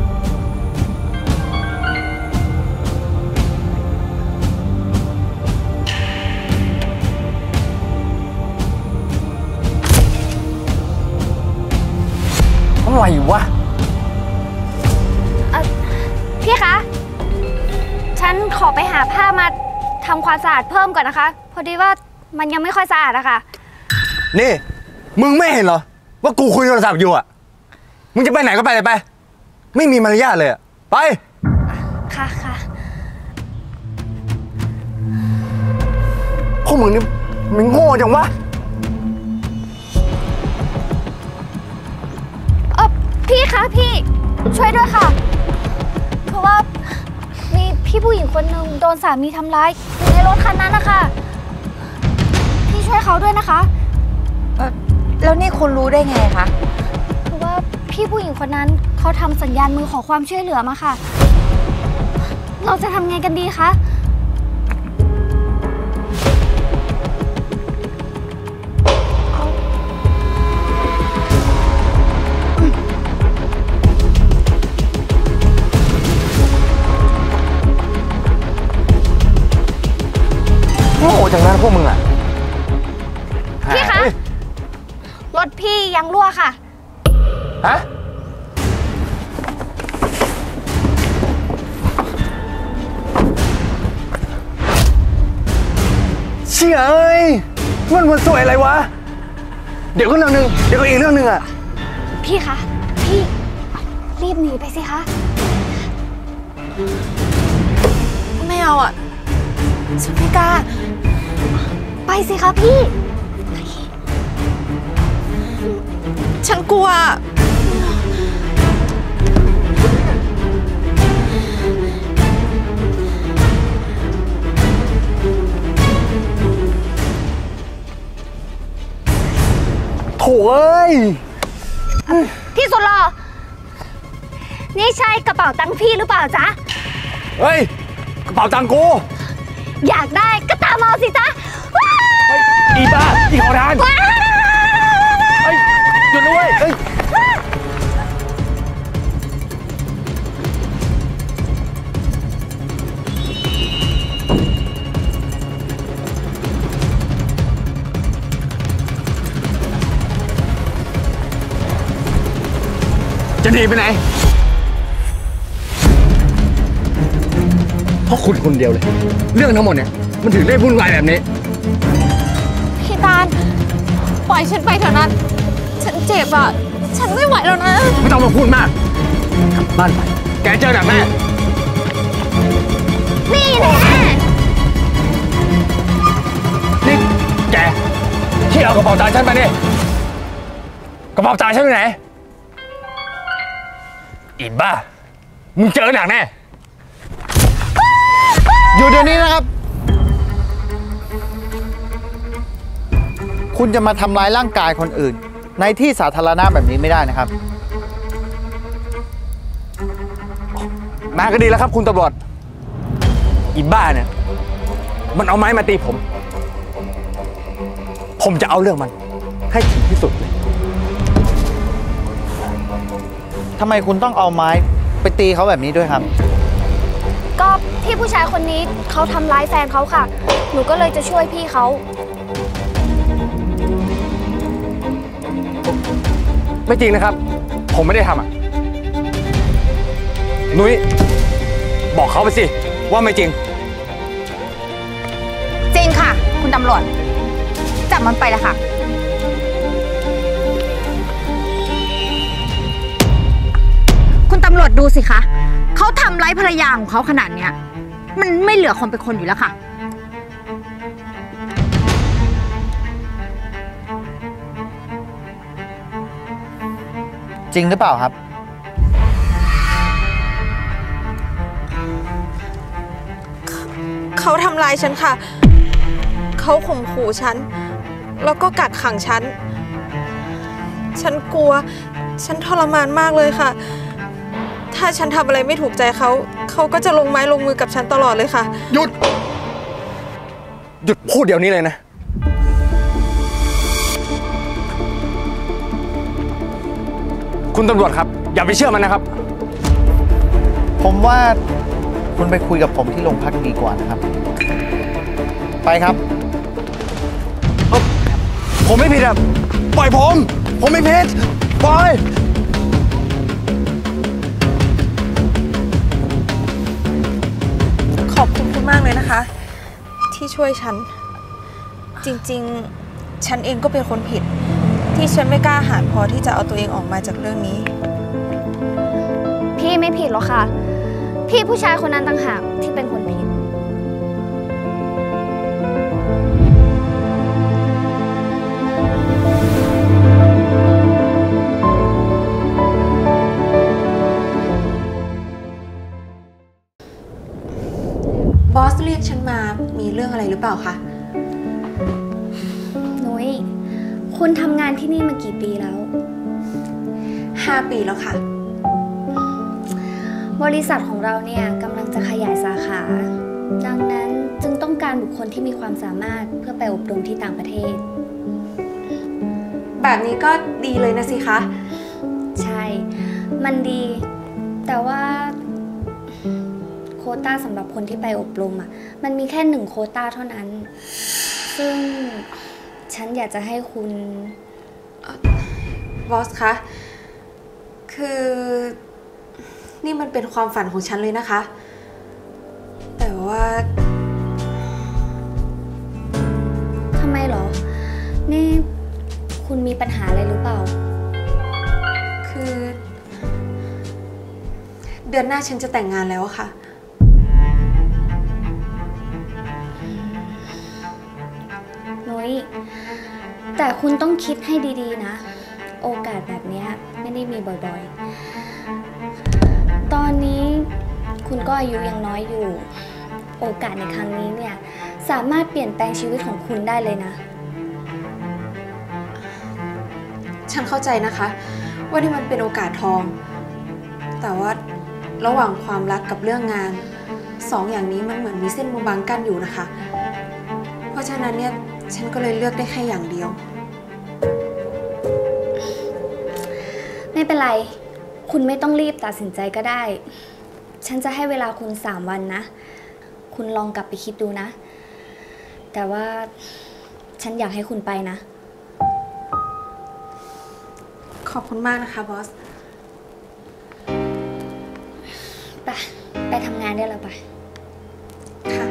อะไรวะพี่คะฉันขอไปหาผ้ามาทำความสะอาดเพิ่มก่อนนะคะพอดีว่ามันยังไม่ค่อยสะอาดอะค่ะนี่มึงไม่เห็นเหรอว่ากูคุยโทรศัพท์อยู่อะมึงจะไปไหนก็ไปเลยไปไม่มีมารยาทเลยอะไปค่ะค่ะพวกมึงนี่มันโง่จังวะพี่คะพี่ช่วยด้วยค่ะเพราะว่ามีพี่ผู้หญิงคนหนึ่งโดนสามีทำร้ายอยู่ในรถคันนั้นนะคะพี่ช่วยเขาด้วยนะคะแล้วนี่คุณรู้ได้ไงคะเพราะว่าพี่ผู้หญิงคนนั้นเขาทำสัญญาณมือขอความช่วยเหลือมาค่ะเราจะทำไงกันดีคะโง่จังนะพวกมึงอ่ะพี่คะรถพี่ยังรั่วค่ะฮะเชี่ยเอ้ยมันมันสวยอะไรวะเดี๋ยวก็เรื่องนึงเดี๋ยวก็อีกเรื่องนึงอ่ะพี่คะพี่รีบหนีไปสิคะไม่เอาอ่ะฉันไม่กล้าไปสิคะพี่ฉันกลัวโถ่เอ้ยพี่สุดหล่อนี่ใช่กระเป๋าตังค์พี่หรือเปล่าจ๊ะเฮ้ย กระเป๋าตังค์กูอยากได้ก็ตามมาสิจ๊ะอีบ้า อีขอทานเฮ้ย หยุดด้วยเฮ้ย จะหนีไปไหน เพราะคุณคนเดียวเลย เรื่องทั้งหมดเนี่ย มันถึงได้วุ่นวายแบบนี้พี่ตาลปล่อยฉันไปเถอะนะฉันเจ็บอ่ะ ฉันไม่ไหวแล้วนะไม่ต้องมาพูดมาก กลับบ้านไป แกเจอหนักแน่นี่แน่นี่แกที่เอากระเป๋าตังค์ฉันไปนี่กระเป๋าตังค์ฉันไปไหนอีบ้า มึงเจอหนักแน่อยู่เดี๋ยวนี้นะครับ คุณจะมาทำร้ายร่างกายคนอื่น ในที่สาธารณะแบบนี้ไม่ได้นะครับมาก็ดีแล้วครับคุณตำรวจอีบ้าเนี่ย มันเอาไม้มาตีผม ผมจะเอาเรื่องมันให้ถึงที่สุดเลยทำไมคุณต้องเอาไม้ไปตีเขาแบบนี้ด้วยครับก็พี่ผู้ชายคนนี้เขาทำร้ายแฟนเขาค่ะ หนูก็เลยจะช่วยพี่เขาไม่จริงนะครับ ผมไม่ได้ทำอ่ะ นุ้ยบอกเขาไปสิว่าไม่จริงจริงค่ะ คุณตำรวจจับมันไปเลยค่ะ คุณตำรวจดูสิคะเขาทำร้ายภรรยาของเขาขนาดเนี้ยมันไม่เหลือคนเป็นคนอยู่แล้วค่ะจริงหรือเปล่าครับเขาทำร้ายฉันค่ะ เขาข่มขู่ฉัน แล้วก็กักขังฉัน ฉันกลัว ฉันทรมานมากเลยค่ะ ถ้าฉันทำอะไรไม่ถูกใจเขา เขาก็จะลงไม้ลงมือกับฉันตลอดเลยค่ะหยุด หยุดพูดเดี๋ยวนี้เลยนะ คุณตำรวจครับ อย่าไปเชื่อมันนะครับผมว่าคุณไปคุยกับผมที่โรงพักดีกว่านะครับ ไปครับผมไม่ผิดอ่ะ ปล่อยผม ผมไม่ผิด ปล่อยขอบคุณคุณมากเลยนะคะ ที่ช่วยฉัน จริงๆ ฉันเองก็เป็นคนผิด ที่ฉันไม่กล้าหาญพอที่จะเอาตัวเองออกมาจากเรื่องนี้พี่ไม่ผิดหรอกค่ะ พี่ผู้ชายคนนั้นต่างหากที่เป็นคนผิดบอสเรียกฉันมามีเรื่องอะไรหรือเปล่าคะนุ้ยคุณทำงานที่นี่มากี่ปีแล้วห้าปีแล้วค่ะบริษัทของเราเนี่ยกำลังจะขยายสาขา ดังนั้นจึงต้องการบุคคลที่มีความสามารถเพื่อไปอบรมที่ต่างประเทศแบบนี้ก็ดีเลยนะสิคะใช่ มันดี แต่ว่าโควต้าสำหรับคนที่ไปอบรมอ่ะ มันมีแค่หนึ่งโควต้าเท่านั้น ซึ่งฉันอยากจะให้คุณบอสคะ คือนี่มันเป็นความฝันของฉันเลยนะคะ แต่ว่าทำไมเหรอ นี่คุณมีปัญหาอะไรหรือเปล่าคือ เดือนหน้าฉันจะแต่งงานแล้วอะค่ะนุ้ยแต่คุณต้องคิดให้ดีๆนะ โอกาสแบบนี้ไม่ได้มีบ่อยๆ ตอนนี้คุณก็อายุยังน้อยอยู่ โอกาสในครั้งนี้เนี่ยสามารถเปลี่ยนแปลงชีวิตของคุณได้เลยนะฉันเข้าใจนะคะว่านี่มันเป็นโอกาสทอง แต่ว่าระหว่างความรักกับเรื่องงานสองอย่างนี้มันเหมือนมีเส้นบางๆกั้นอยู่นะคะ เพราะฉะนั้นเนี่ยฉันก็เลยเลือกได้แค่อย่างเดียวไม่เป็นไรคุณไม่ต้องรีบตัดสินใจก็ได้ฉันจะให้เวลาคุณสามวันนะคุณลองกลับไปคิดดูนะแต่ว่าฉันอยากให้คุณไปนะขอบคุณมากนะคะบอสไปไปทำงานได้แล้วไปค่ะ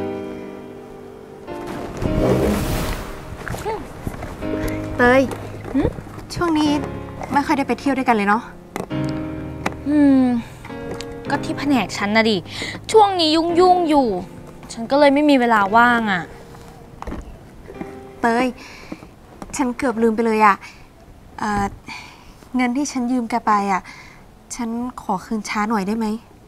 เตยช่วงนี้ไม่ค่อยได้ไปเที่ยวด้วยกันเลยเนาะอืมก็ที่แผนกฉันนะดิช่วงนี้ยุ่งยุ่งอยู่ฉันก็เลยไม่มีเวลาว่างอ่ะเตยฉันเกือบลืมไปเลยอ่ะเอ่อเงินที่ฉันยืมแกไปอ่ะฉันขอคืนช้าหน่อยได้ไหม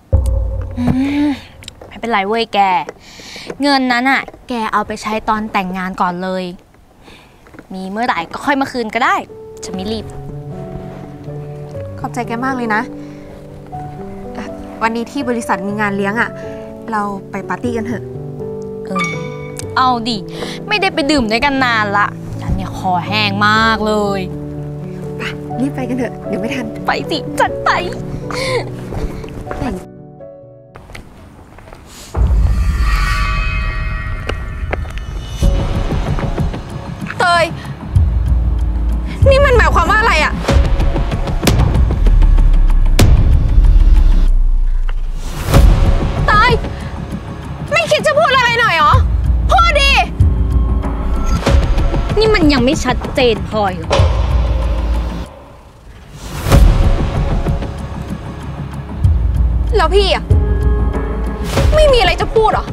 ไม่เป็นไรเว้ยแกเงินนั้นอ่ะแกเอาไปใช้ตอนแต่งงานก่อนเลยมีเมื่อไหร่ก็ค่อยมาคืนก็ได้ฉันไม่รีบขอบใจแกมากเลยนะวันนี้ที่บริษัทมีงานเลี้ยงอ่ะเราไปปาร์ตี้กันเถอะเออเอาดิไม่ได้ไปดื่มด้วยกันนานละฉันเนี่ยคอแห้งมากเลยไปรีบไปกันเถอะเดี๋ยวไม่ทันไปสิจัดไปเตยนี่มันหมายความว่าอะไรอ่ะเตยไม่คิดจะพูดอะไรหน่อยเหรอพูดดินี่มันยังไม่ชัดเจนพอเหรอแล้วพี่อ่ะไม่มีอะไรจะพูดเหรอ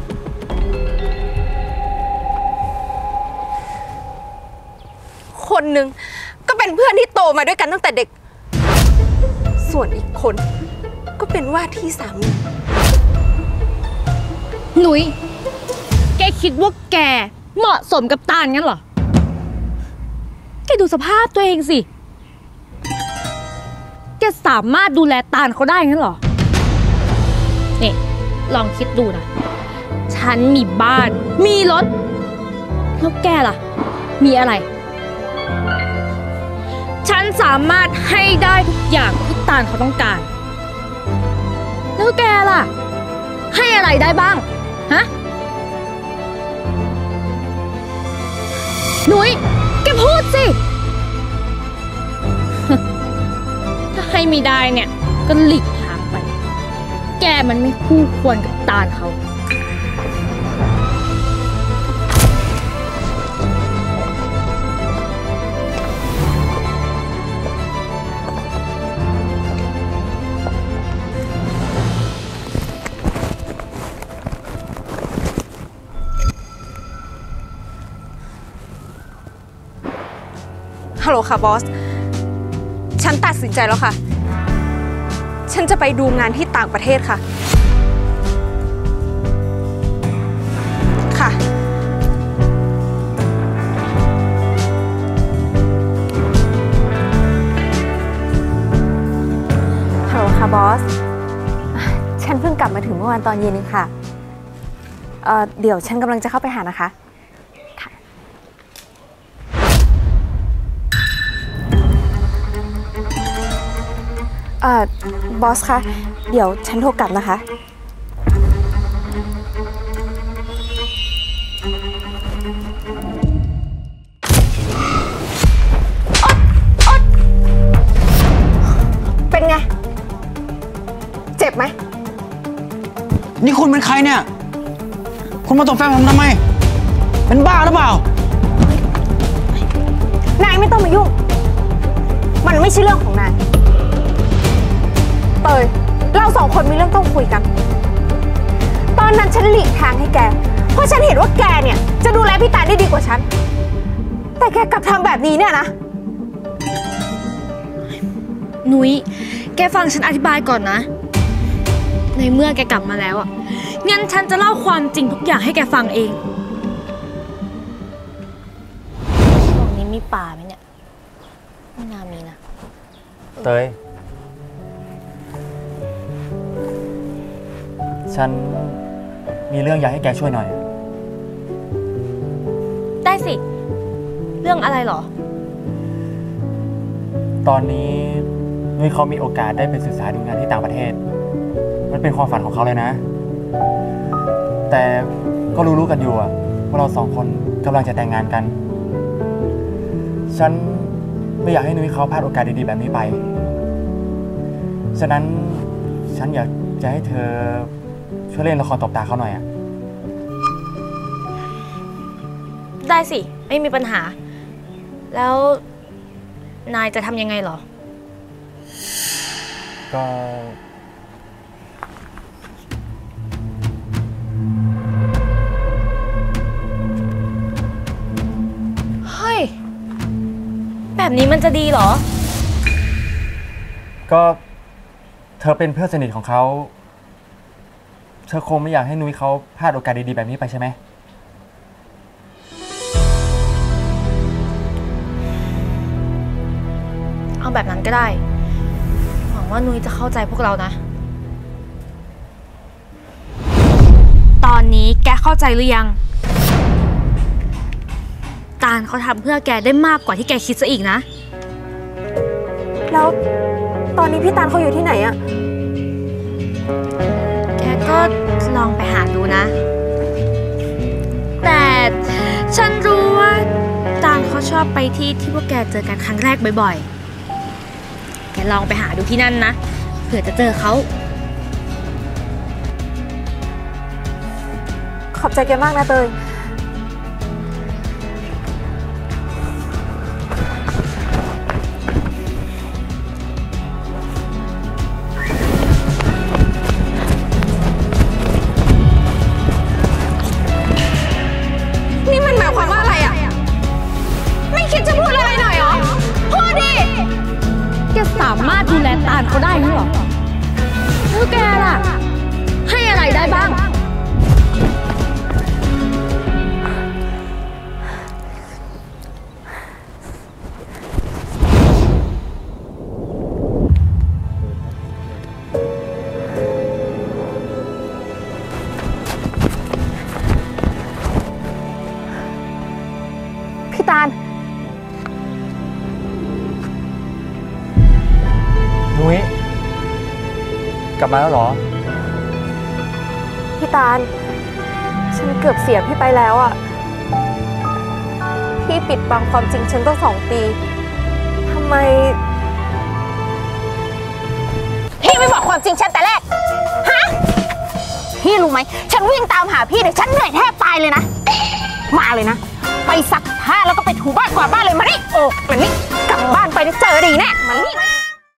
คนหนึ่งก็เป็นเพื่อนที่โตมาด้วยกันตั้งแต่เด็กส่วนอีกคนก็เป็นว่าที่สามีหนุยแกคิดว่าแกเหมาะสมกับตาลงั้นเหรอแกดูสภาพตัวเองสิแกสามารถดูแลตาลเขาได้งั้นเหรอเนี่ยลองคิดดูนะฉันมีบ้านมีรถแล้วแกล่ะมีอะไรฉันสามารถให้ได้ทุกอย่างที่ตาลเขาต้องการแล้วแกล่ะให้อะไรได้บ้างฮะหนุยแกพูดสิถ้าให้ไม่ได้เนี่ยก็หลีกทางไปแกมันไม่คู่ควรกับตาลเขาฮัลโหลค่ะบอสฉันตัดสินใจแล้วค่ะฉันจะไปดูงานที่ต่างประเทศค่ะค่ะฮัลโหลค่ะบอสฉันเพิ่งกลับมาถึงเมื่อวานตอนเย็นนี้ค่ะเอ่อเดี๋ยวฉันกำลังจะเข้าไปหานะคะเอ่อบอสคะเดี๋ยวฉันโทรกลับนะคะอดอดเป็นไงเจ็บไหมนี่คุณเป็นใครเนี่ยคุณมาตบแฟนผมทำไมเป็นบ้าหรือเปล่านายไม่ต้องมายุ่งมันไม่ใช่เรื่องของนายเตยเราสองคนมีเรื่องต้องคุยกันตอนนั้นฉันหลีกทางให้แกเพราะฉันเห็นว่าแกเนี่ยจะดูแลพี่ตาลได้ดีกว่าฉันแต่แกกลับทำแบบนี้เนี่ยนะนุ้ยแกฟังฉันอธิบายก่อนนะในเมื่อแกกลับมาแล้วอ่ะงั้นฉันจะเล่าความจริงทุกอย่างให้แกฟังเองตรงนี้มีป่าไหมเนี่ยไม่น่ามีนะเตยฉันมีเรื่องอยากให้แกช่วยหน่อยได้สิ เรื่องอะไรเหรอตอนนี้นุ้ยเขามีโอกาสได้ไปศึกษาดูงานที่ต่างประเทศ มันเป็นความฝันของเขาเลยนะ แต่ก็รู้ๆกันอยู่อะว่าเราสองคนกำลังจะแต่งงานกัน ฉันไม่อยากให้นุ้ยเขาพลาดโอกาสดีๆแบบนี้ไป ฉะนั้นฉันอยากจะให้เธอช่วยเล่นละครตบตาเขาหน่อยอะได้สิ ไม่มีปัญหา แล้วนายจะทำยังไงเหรอก็เฮ้ย แบบนี้มันจะดีเหรอก็เธอเป็นเพื่อนสนิทของเขา เธอคงไม่อยากให้นุ้ยเขาพลาดโอกาสดีๆแบบนี้ไปใช่ไหมเอาแบบนั้นก็ได้ หวังว่านุ้ยจะเข้าใจพวกเรานะ ตอนนี้แกเข้าใจหรือยัง ตาลเขาทำเพื่อแกได้มากกว่าที่แกคิดซะอีกนะแล้วตอนนี้พี่ตาลเขาอยู่ที่ไหนอะแกก็ลองไปหาดูนะ แต่ฉันรู้ว่าตาลเขาชอบไปที่ที่พวกแกเจอกันครั้งแรกบ่อยๆ แกลองไปหาดูที่นั่นนะ เผื่อจะเจอเขาขอบใจแกมากนะเตยนี่มันหมายความว่าอะไรอ่ะ ไม่คิดจะพูดอะไรหน่อยเหรอ พูดดิแกสามารถดูแลตาลเขาได้หรือเปล่าแล้วแกล่ะ ให้อะไรได้บ้างพี่ตาลนุ้ยกลับมาแล้วเหรอพี่ตาล ฉันเกือบเสียพี่ไปแล้วอะพี่ปิดบังความจริงฉันตั้งสองปีทำไมพี่ไม่บอกความจริงฉันแต่แรก ฮะ พี่รู้ไหม ฉันวิ่งตามหาพี่เนี่ยฉันเหนื่อยแทบตายเลยนะ มาเลยนะ ไปซักผ้าแล้วก็ไปถูบ้านกวาดบ้านเลยมาดิโอ้มานี่กลับบ้านไปได้เจอดีแน่มานี่